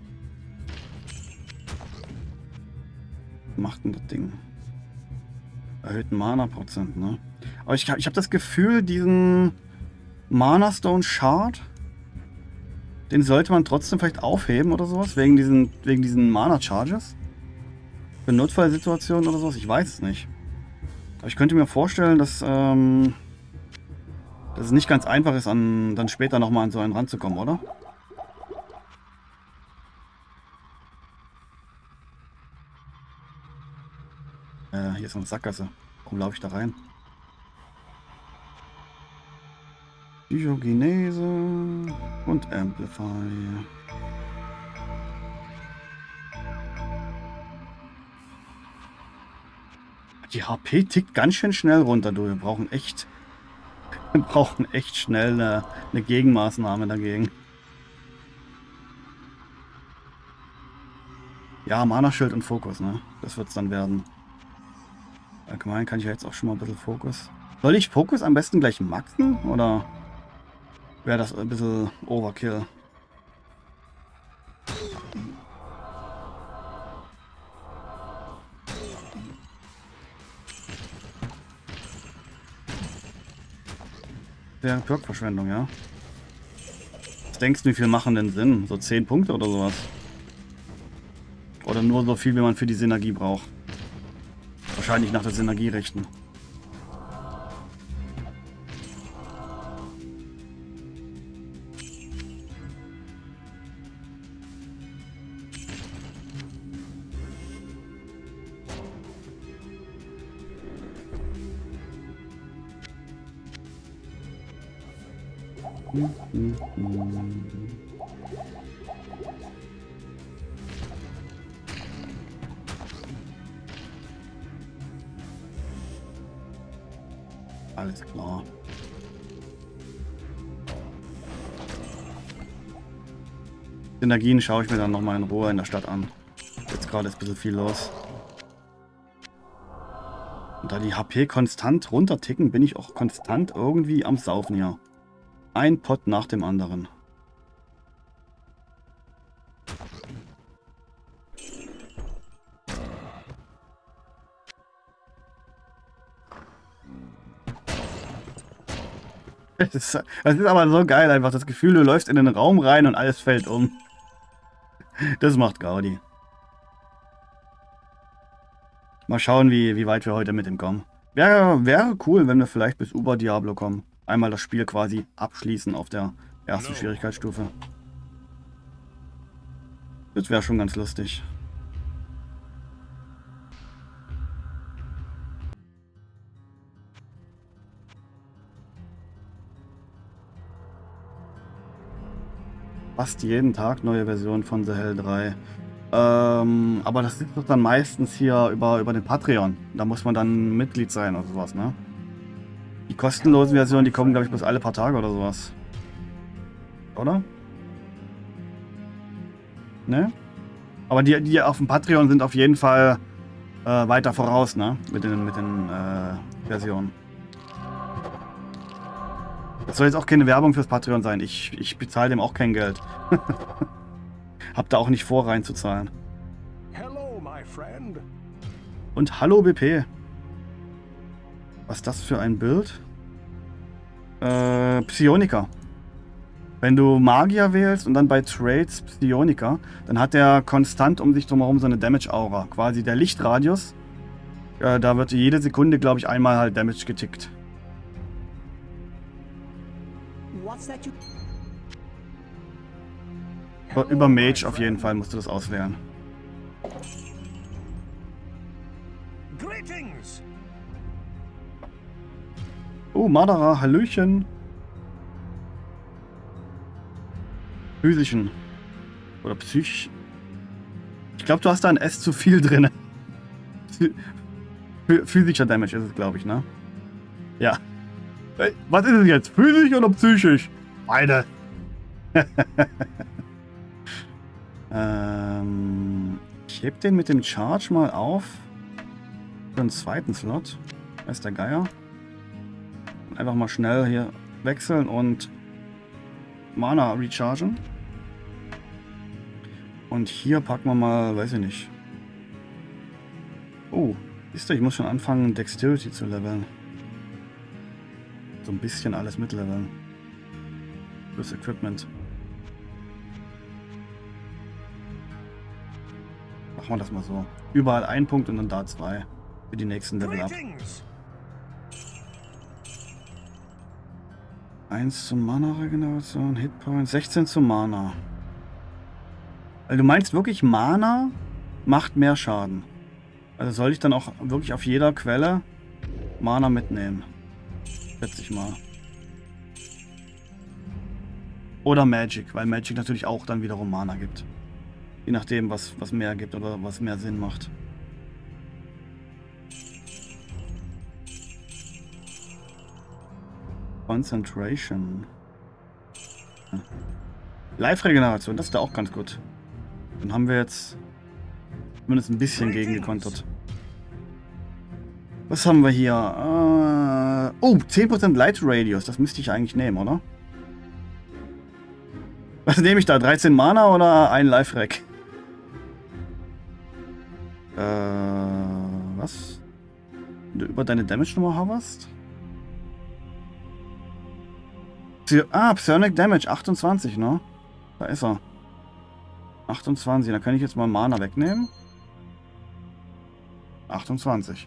Was macht denn das Ding? Erhöhten Mana-Prozent, ne? Aber ich, ich habe das Gefühl, diesen Mana Stone Shard, den sollte man trotzdem vielleicht aufheben oder sowas, wegen diesen, wegen diesen Mana Charges. Für Notfallsituationen oder sowas, ich weiß es nicht. Aber ich könnte mir vorstellen, dass, ähm, dass es nicht ganz einfach ist, an, dann später nochmal an so einen ranzukommen, oder? Äh, hier ist eine Sackgasse. Warum laufe ich da rein? Psychogenese und Amplify. Die H P tickt ganz schön schnell runter, du. Wir brauchen echt, wir brauchen echt schnell eine, eine Gegenmaßnahme dagegen. Ja, Mana-Schild und Fokus, ne? Das wird es dann werden. Allgemein kann ich ja jetzt auch schon mal ein bisschen Fokus. Soll ich Fokus am besten gleich maxen? Oder wäre das ein bisschen Overkill? Ja, Perk-Verschwendung, ja. Was denkst du, wie viel machen denn Sinn? So zehn Punkte oder sowas? Oder nur so viel, wie man für die Synergie braucht? Wahrscheinlich nach der Synergie richten. Alles klar. Synergien schaue ich mir dann nochmal in Ruhe in der Stadt an. Jetzt gerade ist ein bisschen viel los. Und da die H P konstant runterticken, bin ich auch konstant irgendwie am Saufen hier. Ein Pot nach dem anderen. Das ist, das ist aber so geil einfach. Das Gefühl, du läufst in den Raum rein und alles fällt um. Das macht Gaudi. Mal schauen, wie, wie weit wir heute mit ihm kommen. Wäre, wäre cool, wenn wir vielleicht bis Uber Diablo kommen. Einmal das Spiel quasi abschließen auf der ersten Schwierigkeitsstufe. Das wäre schon ganz lustig. Fast jeden Tag neue Version von The Hell drei. Ähm, aber das ist doch dann meistens hier über, über den Patreon. Da muss man dann Mitglied sein oder sowas, ne? Die kostenlosen Versionen, die kommen, glaube ich, bloß alle paar Tage oder sowas. Oder? Ne? Aber die, die auf dem Patreon sind auf jeden Fall äh, weiter voraus, ne? Mit den, mit den äh, Versionen. Das soll jetzt auch keine Werbung fürs Patreon sein. Ich, ich bezahle dem auch kein Geld. Hab da auch nicht vor, reinzuzahlen. Hello, my friend. Und hallo B P. Was ist das für ein Bild? Äh, Psionika. Wenn du Magier wählst und dann bei Trades Psionika, dann hat der konstant um sich drumherum so eine Damage-Aura. Quasi der Lichtradius. Äh, da wird jede Sekunde, glaube ich, einmal halt Damage getickt. What's that you... Aber über Mage auf jeden Fall musst du das auswählen. Greetings. Oh, Madara, Hallöchen. Physischen. Oder psychisch. Ich glaube, du hast da ein S zu viel drin. Physischer Damage ist es, glaube ich, ne? Ja. Was ist es jetzt? Physisch oder psychisch? Beide. Ähm, ich heb den mit dem Charge mal auf für einen zweiten Slot. Da ist der Geier. Einfach mal schnell hier wechseln und Mana rechargen. Und hier packen wir mal, weiß ich nicht. Oh, siehst du, ich muss schon anfangen, Dexterity zu leveln. So ein bisschen alles mitleveln. Plus Equipment. Machen wir das mal so. Überall ein Punkt und dann da zwei. Für die nächsten Level up. eins zum Mana-Regeneration, Hitpoint, sechzehn zum Mana. Also du meinst wirklich, Mana macht mehr Schaden. Also soll ich dann auch wirklich auf jeder Quelle Mana mitnehmen? Schätze ich mal. Oder Magic, weil Magic natürlich auch dann wiederum Mana gibt. Je nachdem, was, was mehr gibt oder was mehr Sinn macht. Concentration. Live-Regeneration, das ist da auch ganz gut. Dann haben wir jetzt zumindest ein bisschen gegen gekontert. Was haben wir hier? Äh, oh, zehn Prozent Light Radius. Das müsste ich eigentlich nehmen, oder? Was nehme ich da? dreizehn Mana oder ein Live-Rec? Äh, was? Wenn du über deine Damage-Nummer hoverst? Ah, Psionic Damage, achtundzwanzig, ne? Da ist er. achtundzwanzig, da kann ich jetzt mal Mana wegnehmen. achtundzwanzig.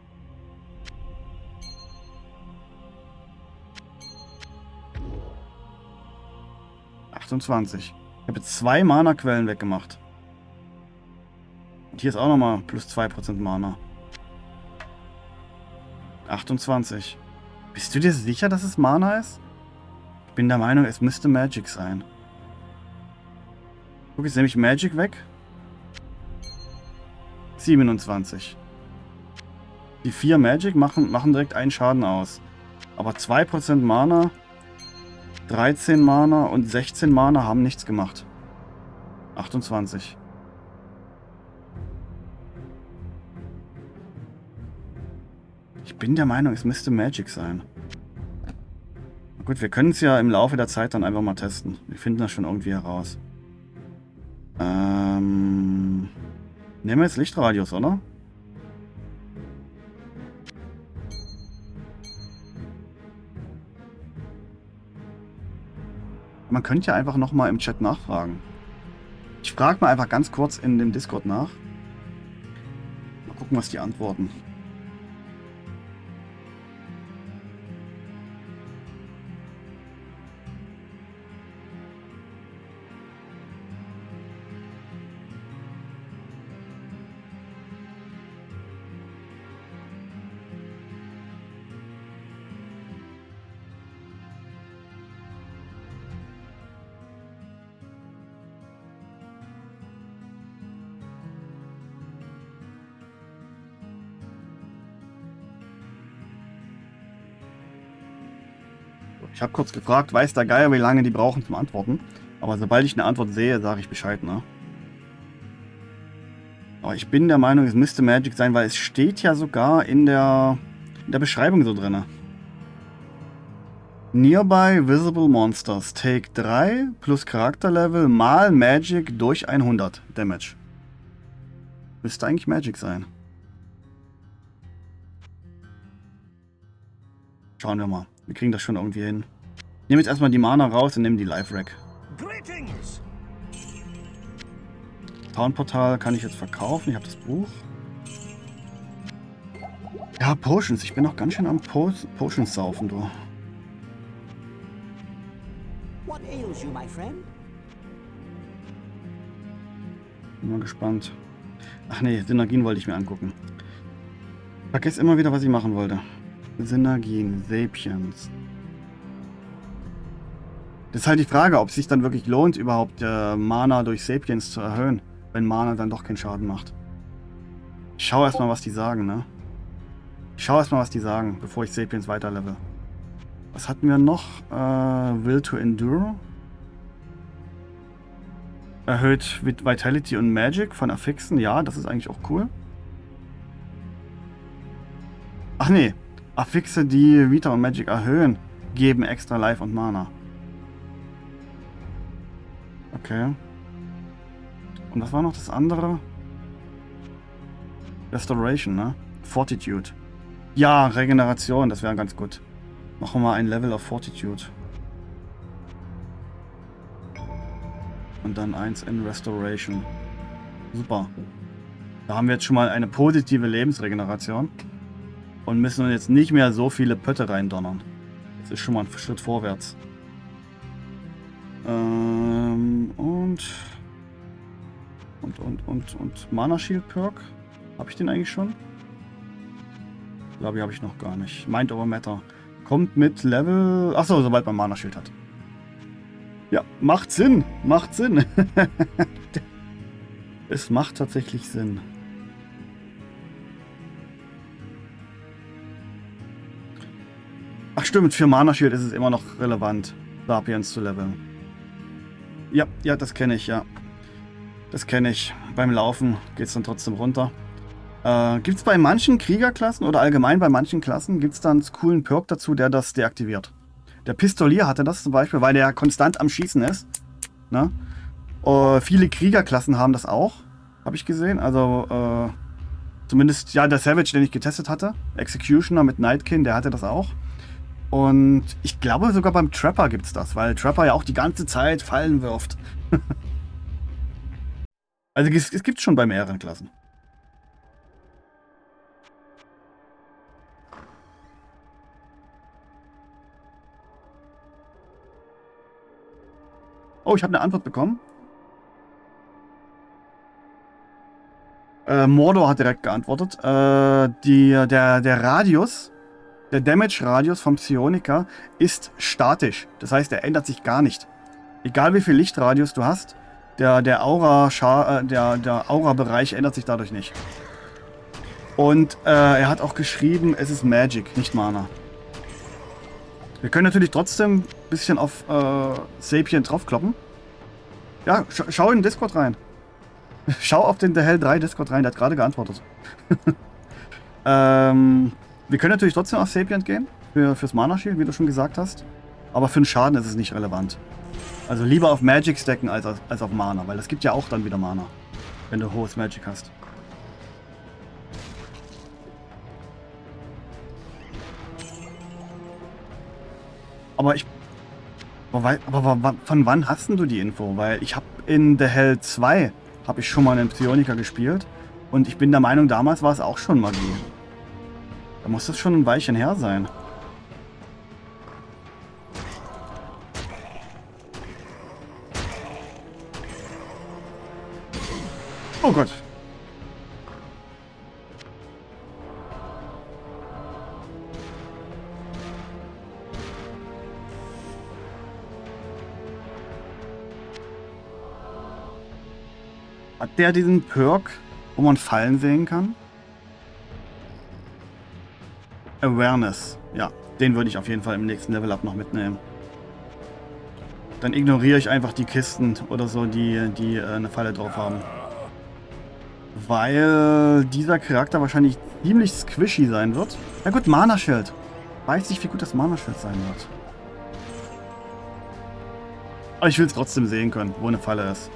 achtundzwanzig. Ich habe jetzt zwei Mana-Quellen weggemacht. Und hier ist auch nochmal plus zwei Prozent Mana. achtundzwanzig. Bist du dir sicher, dass es Mana ist? Ich bin der Meinung, es müsste Magic sein. Guck, jetzt nehme ich Magic weg. siebenundzwanzig. Die vier Magic machen, machen direkt einen Schaden aus. Aber zwei Prozent Mana, dreizehn Mana und sechzehn Mana haben nichts gemacht. achtundzwanzig. Ich bin der Meinung, es müsste Magic sein. Gut, wir können es ja im Laufe der Zeit dann einfach mal testen. Wir finden das schon irgendwie heraus. Ähm, nehmen wir jetzt Lichtradius, oder? Man könnte ja einfach nochmal im Chat nachfragen. Ich frage mal einfach ganz kurz in dem Discord nach. Mal gucken, was die antworten. Ich habe kurz gefragt, weiß der Geier, wie lange die brauchen zum Antworten. Aber sobald ich eine Antwort sehe, sage ich Bescheid, ne? Aber ich bin der Meinung, es müsste Magic sein, weil es steht ja sogar in der, in der Beschreibung so drin. Nearby Visible Monsters take drei plus Charakterlevel mal Magic durch hundert Damage. Müsste eigentlich Magic sein. Schauen wir mal. Wir kriegen das schon irgendwie hin. Ich nehme jetzt erstmal die Mana raus und nehme die Live-Rack. Town-Portal kann ich jetzt verkaufen. Ich habe das Buch. Ja, Potions. Ich bin noch ganz schön am po Potions saufen, du. What ails you, my friend? Bin mal gespannt. Ach nee, Synergien wollte ich mir angucken. Vergiss immer wieder, was ich machen wollte. Synergien, Sapiens. Das ist halt die Frage, ob es sich dann wirklich lohnt, überhaupt äh, Mana durch Sapiens zu erhöhen, wenn Mana dann doch keinen Schaden macht. Ich schaue erstmal, was die sagen, ne? Ich schaue erstmal, was die sagen, bevor ich Sapiens weiterlevel. Was hatten wir noch? Äh, Will to Endure. Erhöht Vitality und Magic von Affixen. Ja, das ist eigentlich auch cool. Ach nee. Affixe, die Vita und Magic erhöhen, geben extra Life und Mana. Okay. Und was war noch das andere? Restoration, ne? Fortitude. Ja, Regeneration, das wäre ganz gut. Machen wir ein Level auf Fortitude. Und dann eins in Restoration. Super. Da haben wir jetzt schon mal eine positive Lebensregeneration. Und müssen uns jetzt nicht mehr so viele Pötte reindonnern. Das ist schon mal ein Schritt vorwärts. Ähm, und... Und, und, und, und Mana Shield Perk. Habe ich den eigentlich schon? Glaube ich, habe ich noch gar nicht. Mind over Matter. Kommt mit Level... Achso, sobald man Mana Shield hat. Ja, macht Sinn. Macht Sinn. Es macht tatsächlich Sinn. Ach stimmt, für Mana Shield ist es immer noch relevant, Sapiens zu leveln. Ja, ja, das kenne ich, ja. Das kenne ich. Beim Laufen geht es dann trotzdem runter. Äh, gibt es bei manchen Kriegerklassen oder allgemein bei manchen Klassen, gibt es dann einen coolen Perk dazu, der das deaktiviert. Der Pistolier hatte das zum Beispiel, weil der konstant am Schießen ist. Ne? Uh, viele Kriegerklassen haben das auch, habe ich gesehen. Also uh, zumindest, ja, der Savage, den ich getestet hatte, Executioner mit Nightkin, der hatte das auch. Und ich glaube sogar beim Trapper gibt es das, weil Trapper ja auch die ganze Zeit Fallen wirft. Also es, es gibt es schon bei mehreren Klassen. Oh, ich habe eine Antwort bekommen. Äh, Mordor hat direkt geantwortet. Äh, die, der, der Radius, der Damage-Radius vom Psioniker ist statisch. Das heißt, er ändert sich gar nicht. Egal wie viel Lichtradius du hast, der, der Aura, äh, der, der Aura-Bereich ändert sich dadurch nicht. Und äh, er hat auch geschrieben, es ist Magic, nicht Mana. Wir können natürlich trotzdem ein bisschen auf äh, Sapien draufkloppen. Ja, sch schau in den Discord rein. Schau auf den The Hell drei Discord rein, der hat gerade geantwortet. ähm, wir können natürlich trotzdem auf Sapient gehen, für, fürs Mana Shield, wie du schon gesagt hast. Aber für den Schaden ist es nicht relevant. Also lieber auf Magic stacken als, als auf Mana, weil das gibt ja auch dann wieder Mana, wenn du hohes Magic hast. Aber ich... Aber, aber von wann hast denn du die Info? Weil ich habe in The Hell zwei habe ich schon mal einen Psioniker gespielt. Und ich bin der Meinung, damals war es auch schon Magie. Da muss das schon ein Weilchen her sein. Oh Gott. Hat der diesen Perk, wo man Fallen sehen kann? Awareness. Ja, den würde ich auf jeden Fall im nächsten Level-Up noch mitnehmen. Dann ignoriere ich einfach die Kisten oder so, die, die äh, eine Falle drauf haben. Weil dieser Charakter wahrscheinlich ziemlich squishy sein wird. Ja gut, Mana Shield. Weiß nicht, wie gut das Mana Shield sein wird. Aber ich will es trotzdem sehen können, wo eine Falle ist.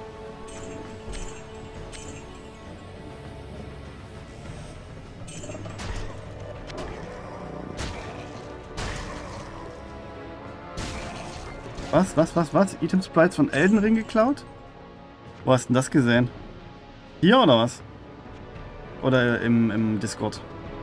Was, was, was, was? Item Sprites von Elden Ring geklaut? Wo hast du denn das gesehen? Hier oder was? Oder im, im Discord?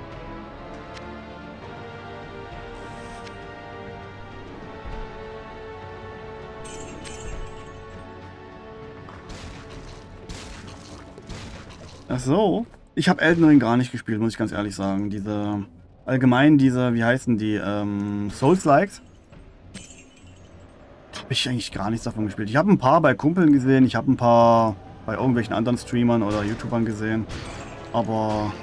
Ach so. Ich habe Elden Ring gar nicht gespielt, muss ich ganz ehrlich sagen. Diese, allgemein diese, wie heißen die, ähm, Souls-Likes. Habe ich eigentlich gar nichts davon gespielt. Ich habe ein paar bei Kumpeln gesehen, ich habe ein paar bei irgendwelchen anderen Streamern oder YouTubern gesehen. Aber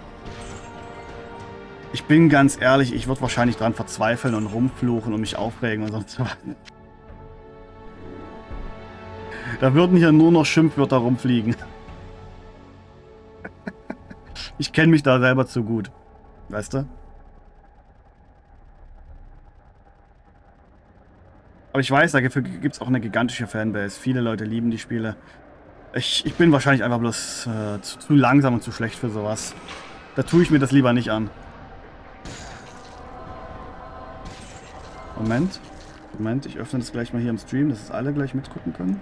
ich bin ganz ehrlich, ich würde wahrscheinlich dran verzweifeln und rumfluchen und mich aufregen und sonst was. Da würden hier nur noch Schimpfwörter rumfliegen. Ich kenne mich da selber zu gut. Weißt du? Aber ich weiß, dafür gibt es auch eine gigantische Fanbase. Viele Leute lieben die Spiele. Ich, ich bin wahrscheinlich einfach bloß äh, zu, zu langsam und zu schlecht für sowas. Da tue ich mir das lieber nicht an. Moment. Moment, ich öffne das gleich mal hier im Stream, dass es alle gleich mitgucken können.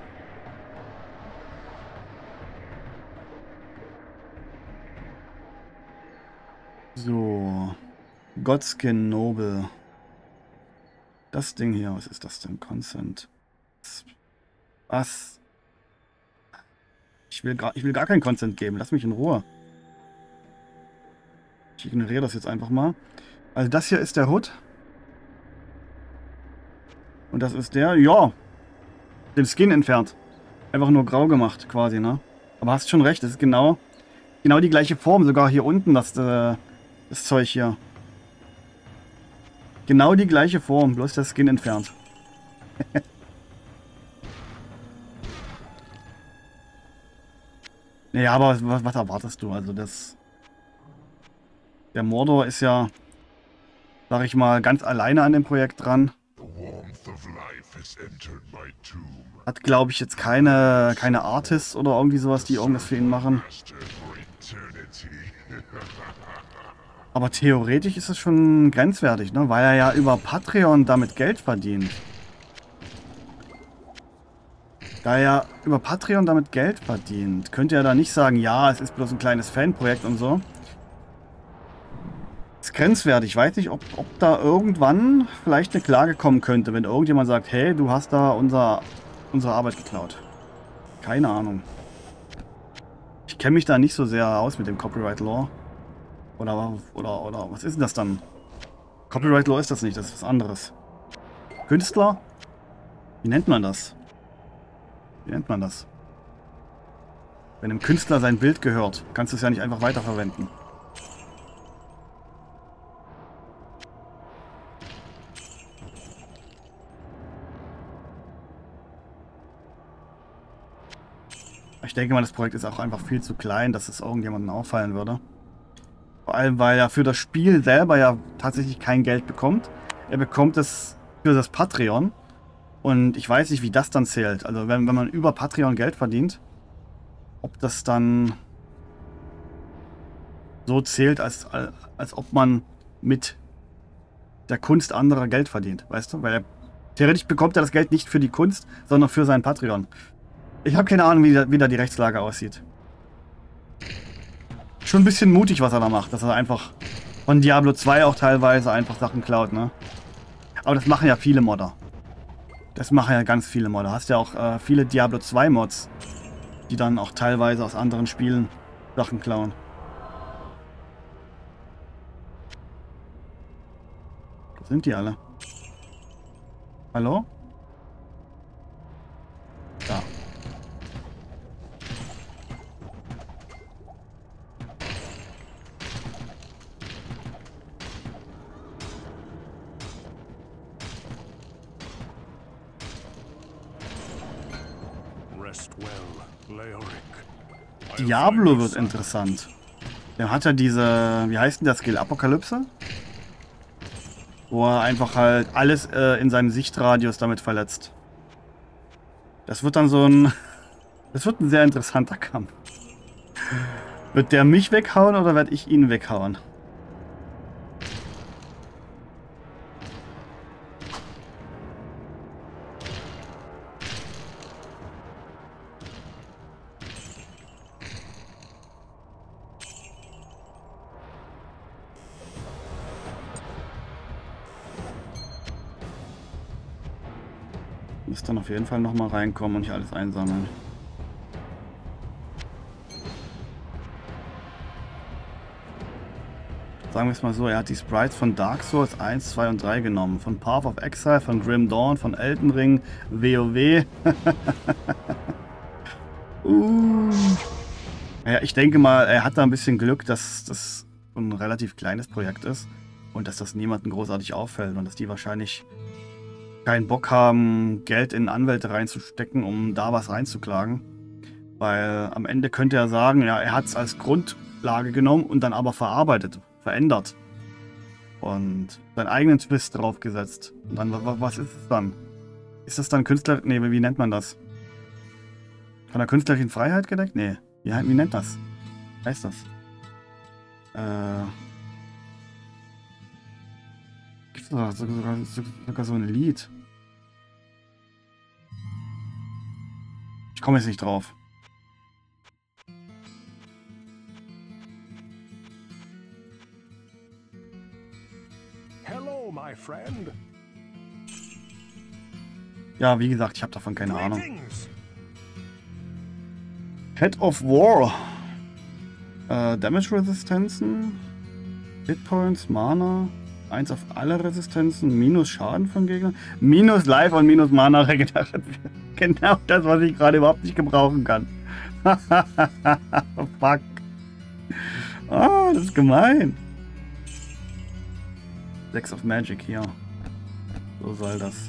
So. Godskin Noble. Das Ding hier, was ist das denn? Consent. Was? Ich will, gar, ich will gar keinen Consent geben. Lass mich in Ruhe. Ich ignoriere das jetzt einfach mal. Also das hier ist der Hood. Und das ist der, ja, den Skin entfernt. Einfach nur grau gemacht quasi, ne? Aber hast schon recht, das ist genau, genau die gleiche Form. Sogar hier unten das, äh, das Zeug hier. Genau die gleiche Form, bloß der Skin entfernt. Naja, aber was, was erwartest du? Also das... Der Mordor ist ja, sag ich mal, ganz alleine an dem Projekt dran. Hat, glaube ich, jetzt keine, keine Artists oder irgendwie sowas, die irgendwas für ihn machen. Aber theoretisch ist es schon grenzwertig, ne? Weil er ja über Patreon damit Geld verdient. Da er ja über Patreon damit Geld verdient, könnte er da nicht sagen, ja, es ist bloß ein kleines Fanprojekt und so. Ist grenzwertig. Ich weiß nicht, ob, ob da irgendwann vielleicht eine Klage kommen könnte, wenn irgendjemand sagt, hey, du hast da unser, unsere Arbeit geklaut. Keine Ahnung. Ich kenne mich da nicht so sehr aus mit dem Copyright Law. Oder, oder, oder, was ist denn das dann? Copyright Law ist das nicht, das ist was anderes. Künstler? Wie nennt man das? Wie nennt man das? Wenn einem Künstler sein Bild gehört, kannst du es ja nicht einfach weiterverwenden. Ich denke mal, das Projekt ist auch einfach viel zu klein, dass es irgendjemandem auffallen würde. Vor allem, weil er für das Spiel selber ja tatsächlich kein Geld bekommt. Er bekommt es für das Patreon. Und ich weiß nicht, wie das dann zählt. Also wenn, wenn man über Patreon Geld verdient, ob das dann so zählt, als, als ob man mit der Kunst anderer Geld verdient. Weißt du? Weil er, theoretisch bekommt er das Geld nicht für die Kunst, sondern für sein Patreon. Ich habe keine Ahnung, wie da, wie da die Rechtslage aussieht. Schon ein bisschen mutig, was er da macht. Dass er einfach von Diablo zwei auch teilweise einfach Sachen klaut, ne? Aber das machen ja viele Modder. Das machen ja ganz viele Modder. Hast ja auch äh, viele Diablo zwei Mods, die dann auch teilweise aus anderen Spielen Sachen klauen. Wo sind die alle? Hallo? Da. Diablo wird interessant. Der hat ja diese, wie heißt denn der Skill? Apokalypse? Wo er einfach halt alles äh, in seinem Sichtradius damit verletzt. Das wird dann so ein, das wird ein sehr interessanter Kampf. Wird der mich weghauen oder werde ich ihn weghauen? Müsste dann auf jeden Fall nochmal reinkommen und nicht alles einsammeln. Sagen wir es mal so, er hat die Sprites von Dark Souls eins, zwei und drei genommen. Von Path of Exile, von Grim Dawn, von Elden Ring, WoW. uh. Ja, ich denke mal, er hat da ein bisschen Glück, dass das ein relativ kleines Projekt ist und dass das niemandem großartig auffällt und dass die wahrscheinlich keinen Bock haben, Geld in Anwälte reinzustecken, um da was reinzuklagen. Weil am Ende könnte er sagen, ja, er hat es als Grundlage genommen und dann aber verarbeitet, verändert. Und seinen eigenen Twist draufgesetzt. Und dann, was ist es dann? Ist das dann Künstler... Nee, wie nennt man das? Von der künstlerischen Freiheit gedeckt? Nee. Wie, wie nennt das? Was heißt das? Äh... Gibt es sogar, sogar, sogar so ein Lied? Ich komme jetzt nicht drauf. Hello, my friend. Ja, wie gesagt, ich habe davon keine Ahnung. Greetings. Head of War. Äh, Damage Resistenzen. Hitpoints, Mana. eins auf alle Resistenzen. Minus Schaden von Gegnern. Minus Life und minus Mana Regeneration. Genau das, was ich gerade überhaupt nicht gebrauchen kann. Fuck. Ah, das ist gemein. sechs of Magic hier. So soll das.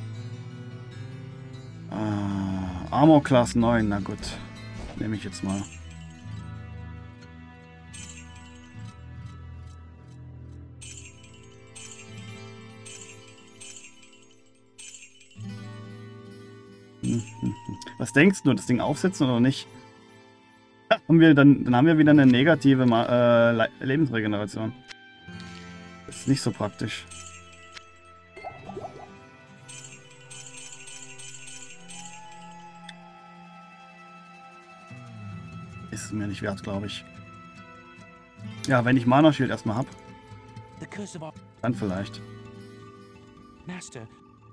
Ah, Armor Class neun, na gut. Nehme ich jetzt mal. Was denkst du, das Ding aufsetzen oder nicht? Haben wir dann, dann haben wir wieder eine negative äh, Lebensregeneration. Das ist nicht so praktisch. Ist es mir nicht wert, glaube ich. Ja, wenn ich Mana Shield erstmal habe, dann vielleicht. Master.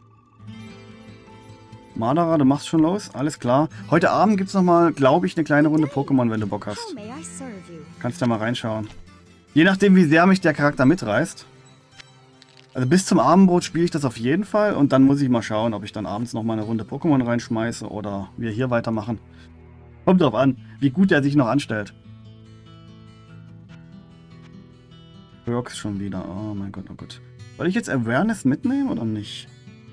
Madara, du machst schon los, alles klar. Heute Abend gibt es nochmal, glaube ich, eine kleine Runde Pokémon, wenn du Bock hast. Kannst ja mal reinschauen. Je nachdem, wie sehr mich der Charakter mitreißt. Also bis zum Abendbrot spiele ich das auf jeden Fall und dann muss ich mal schauen, ob ich dann abends nochmal eine Runde Pokémon reinschmeiße oder wir hier weitermachen. Kommt drauf an, wie gut er sich noch anstellt. Perks schon wieder, oh mein Gott, oh Gott. Soll ich jetzt Awareness mitnehmen oder nicht?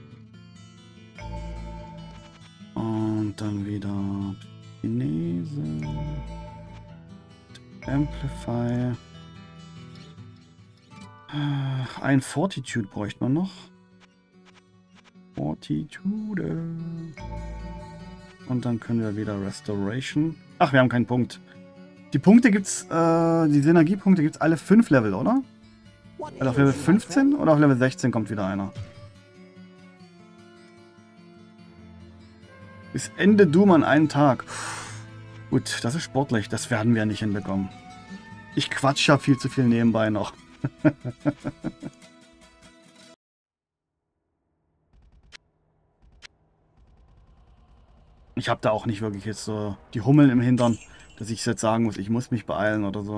Und dann wieder Chinese. Amplify. Ein Fortitude bräuchte man noch. Fortitude. Und dann können wir wieder Restoration. Ach, wir haben keinen Punkt. Die Punkte gibt's, äh, die Synergiepunkte gibt's alle fünf Level, oder? Also auf Level fünfzehn oder auf Level sechzehn kommt wieder einer. Bis Ende Doom an einen Tag. Puh. Gut, das ist sportlich. Das werden wir nicht hinbekommen. Ich quatsch ja viel zu viel nebenbei noch. Ich habe da auch nicht wirklich jetzt so die Hummeln im Hintern, dass ich jetzt sagen muss, ich muss mich beeilen oder so.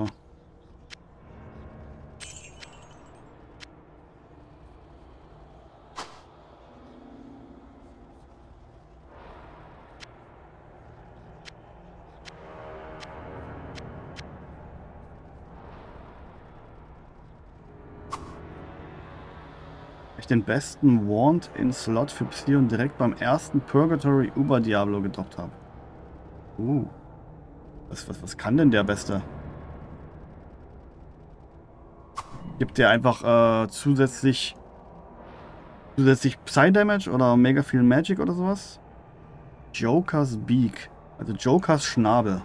Den besten Wand in Slot für Psion direkt beim ersten Purgatory über Diablo gedroppt habe. Uh. Was, was, was kann denn der Beste? Gibt der einfach äh, zusätzlich zusätzlich Psy-Damage oder mega viel Magic oder sowas? Joker's Beak. Also Jokers Schnabel.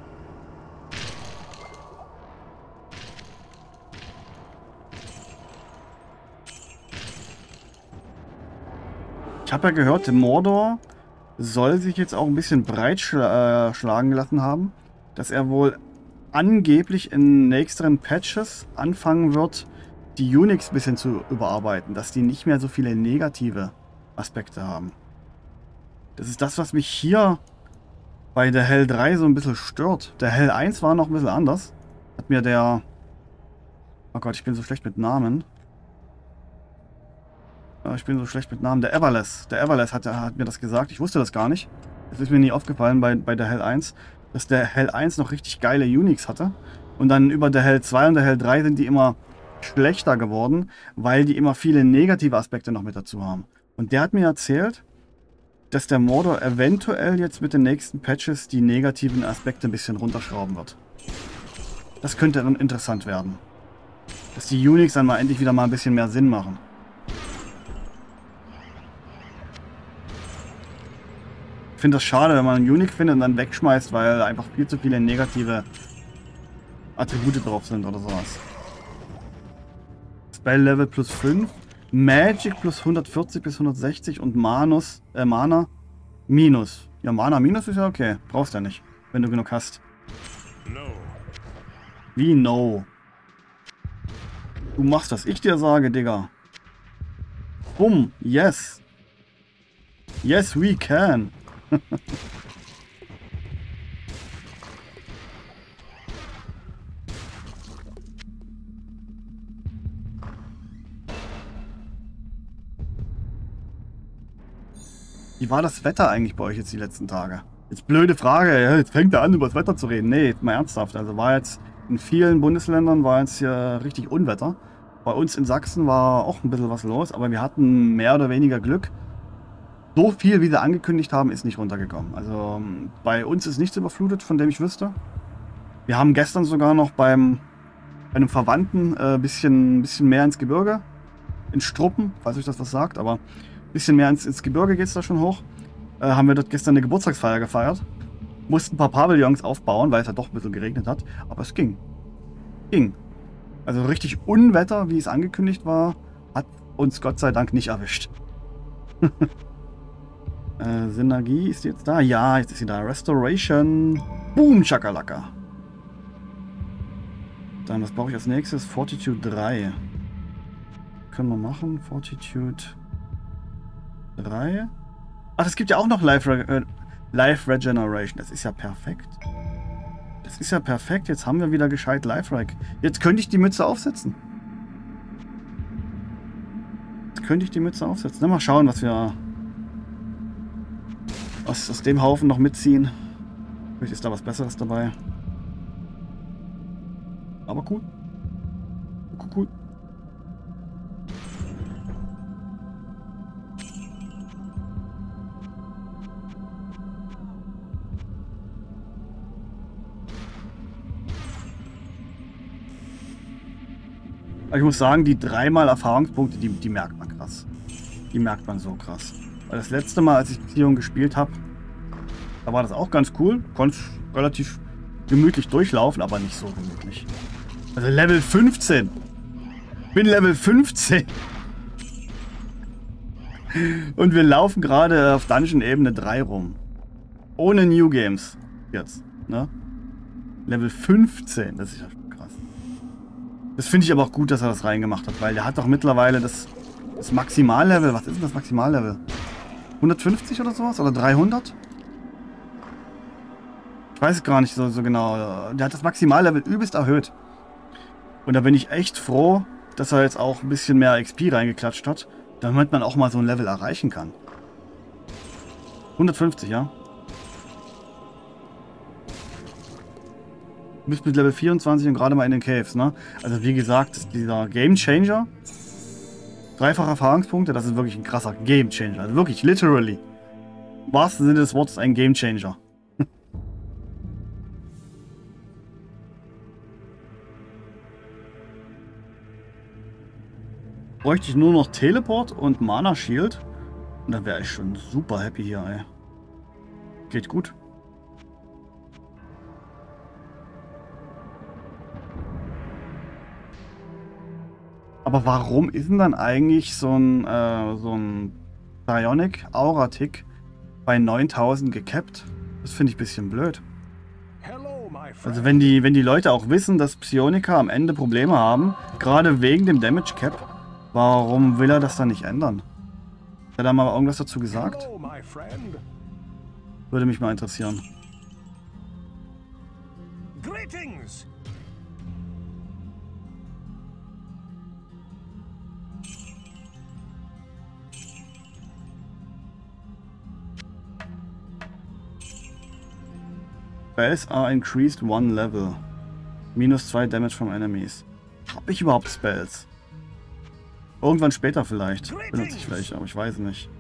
Ich habe ja gehört, Mordor soll sich jetzt auch ein bisschen breit schla äh, schlagen lassen haben, dass er wohl angeblich in nächsten Patches anfangen wird, die Unix ein bisschen zu überarbeiten, dass die nicht mehr so viele negative Aspekte haben. Das ist das, was mich hier bei der Hell drei so ein bisschen stört. Der Hell eins war noch ein bisschen anders. Hat mir der... Oh Gott, ich bin so schlecht mit Namen. Ich bin so schlecht mit Namen. Der Everless. Der Everless hat, hat mir das gesagt. Ich wusste das gar nicht. Das ist mir nie aufgefallen bei, bei der Hell eins. Dass der Hell eins noch richtig geile Unix hatte. Und dann über der Hell zwei und der Hell drei sind die immer schlechter geworden, weil die immer viele negative Aspekte noch mit dazu haben. Und der hat mir erzählt, dass der Mordor eventuell jetzt mit den nächsten Patches die negativen Aspekte ein bisschen runterschrauben wird. Das könnte dann interessant werden. Dass die Unix dann mal endlich wieder mal ein bisschen mehr Sinn machen. Ich finde das schade, wenn man einen Unix findet und dann wegschmeißt, weil einfach viel zu viele negative Attribute drauf sind oder sowas. Spell Level plus fünf, Magic plus hundertvierzig bis hundertsechzig und Manus, äh, Mana minus. Ja, Mana minus ist ja okay. Brauchst ja nicht, wenn du genug hast. No. Wie no? Du machst, was ich dir sage, Digga. Bumm, yes. Yes, we can. Wie war das Wetter eigentlich bei euch jetzt die letzten Tage? Jetzt blöde Frage, ja, jetzt fängt er an, über das Wetter zu reden. Nee, mal ernsthaft. Also war jetzt in vielen Bundesländern war jetzt hier richtig Unwetter. Bei uns in Sachsen war auch ein bisschen was los, aber wir hatten mehr oder weniger Glück. So viel, wie sie angekündigt haben, ist nicht runtergekommen. Also bei uns ist nichts überflutet, von dem ich wüsste. Wir haben gestern sogar noch beim, bei einem Verwandten ein äh, bisschen, bisschen mehr ins Gebirge, in Struppen, falls euch das was sagt, aber ein bisschen mehr ins, ins Gebirge geht es da schon hoch. Äh, haben wir dort gestern eine Geburtstagsfeier gefeiert. Mussten ein paar Pavillons aufbauen, weil es ja doch ein bisschen geregnet hat, aber es ging. Ging. Also richtig Unwetter, wie es angekündigt war, hat uns Gott sei Dank nicht erwischt. äh, Synergie ist jetzt da? Ja, jetzt ist sie da. Restoration. Boom, Chakalaka. Dann, was brauche ich als nächstes? Fortitude drei. Können wir machen. Fortitude drei. Ach, es gibt ja auch noch Life, Re äh, Life Regeneration. Das ist ja perfekt. Das ist ja perfekt. Jetzt haben wir wieder gescheit Life Reg. Jetzt könnte ich die Mütze aufsetzen. Jetzt könnte ich die Mütze aufsetzen. Na, mal schauen, was wir was aus dem Haufen noch mitziehen. Vielleicht ist da was Besseres dabei. Aber cool. Cool, cool. Aber ich muss sagen, die dreimal Erfahrungspunkte, die, die merkt man krass. Die merkt man so krass. Weil das letzte Mal, als ich Beziehung gespielt habe, da war das auch ganz cool. Konnte relativ gemütlich durchlaufen, aber nicht so gemütlich. Also Level fünfzehn. Bin Level fünfzehn. Und wir laufen gerade auf Dungeon-Ebene drei rum. Ohne New Games. Jetzt. Ne? Level fünfzehn. Das ist ja schon krass. Das finde ich aber auch gut, dass er das reingemacht hat, weil der hat doch mittlerweile das, das Maximallevel. Was ist denn das Maximallevel? hundertfünfzig oder sowas? Oder dreihundert? Ich weiß gar nicht so, so genau. Der hat das Maximallevel übelst erhöht. Und da bin ich echt froh, dass er jetzt auch ein bisschen mehr X P reingeklatscht hat, damit man auch mal so ein Level erreichen kann. hundertfünfzig, ja. Du bist mit Level vierundzwanzig und gerade mal in den Caves, ne? Also wie gesagt, dieser Game Changer, dreifache Erfahrungspunkte, das ist wirklich ein krasser Game Changer. Also wirklich, literally. Im wahrsten Sinne des Wortes ein Game Changer. Bräuchte ich nur noch Teleport und Mana Shield. Und dann wäre ich schon super happy hier, ey. Geht gut. Aber warum ist denn dann eigentlich so ein, äh, so ein Psionic Aura-Tick bei neuntausend gecapped? Das finde ich ein bisschen blöd. Also wenn die, wenn die Leute auch wissen, dass Psioniker am Ende Probleme haben, gerade wegen dem Damage Cap, warum will er das dann nicht ändern? Hat er da mal irgendwas dazu gesagt? Würde mich mal interessieren. Greetings. Spells are increased one level. Minus zwei Damage from enemies. Habe ich überhaupt Spells? Irgendwann später vielleicht. Benutze ich welche, aber ich weiß nicht.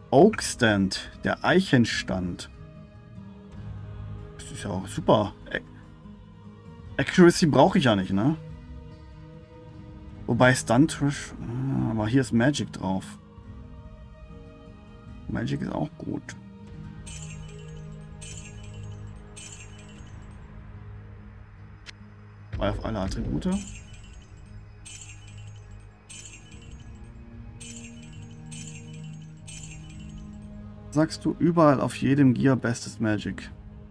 Oak Stand, der Eichenstand. Das ist ja auch super. Accuracy brauche ich ja nicht, ne? Wobei Stunt Trash, aber hier ist Magic drauf. Magic ist auch gut. Mal auf alle Attribute. Sagst du überall auf jedem Gear bestes Magic?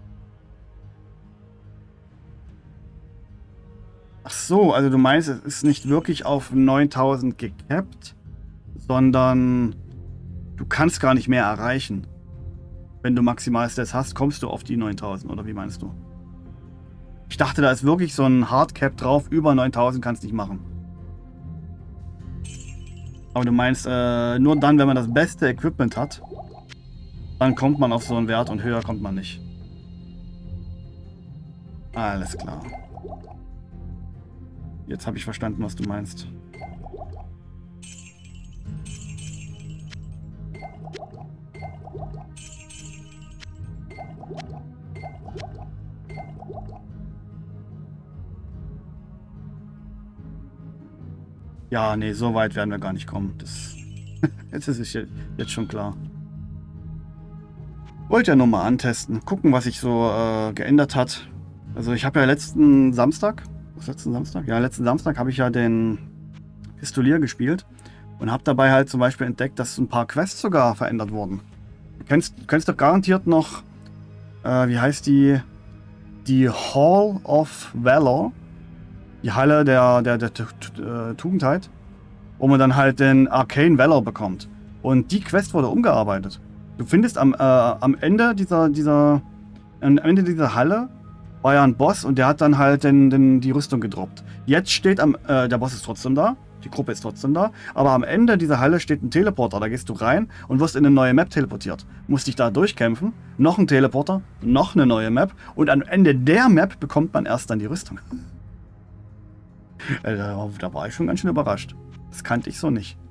Ach so, also du meinst, es ist nicht wirklich auf neuntausend gecapped, sondern du kannst gar nicht mehr erreichen. Wenn du maximal Stats hast, kommst du auf die neuntausend, oder wie meinst du? Ich dachte, da ist wirklich so ein Hardcap drauf, über neuntausend kannst du nicht machen. Aber du meinst, äh, nur dann, wenn man das beste Equipment hat, dann kommt man auf so einen Wert und höher kommt man nicht. Alles klar. Jetzt habe ich verstanden, was du meinst. Ja, nee, so weit werden wir gar nicht kommen. Das, jetzt ist es jetzt schon klar. Wollte ja nur mal antesten, gucken, was sich so äh, geändert hat. Also ich habe ja letzten Samstag, was letzten Samstag? Ja, letzten Samstag habe ich ja den Pistolier gespielt und habe dabei halt zum Beispiel entdeckt, dass ein paar Quests sogar verändert wurden. Du kennst, du kennst doch garantiert noch, äh, wie heißt die, die Hall of Valor, die Halle der, der, der, der Tugendheit, wo man dann halt den Arcane Valor bekommt. Und die Quest wurde umgearbeitet. Du findest am, äh, am Ende dieser, dieser, am Ende dieser Halle war ja ein Boss und der hat dann halt den, den, die Rüstung gedroppt. Jetzt steht am, äh, der Boss ist trotzdem da, die Gruppe ist trotzdem da, aber am Ende dieser Halle steht ein Teleporter, da gehst du rein und wirst in eine neue Map teleportiert. Musst dich da durchkämpfen, noch ein Teleporter, noch eine neue Map und am Ende der Map bekommt man erst dann die Rüstung. äh, da, da war ich schon ganz schön überrascht. Das kannte ich so nicht.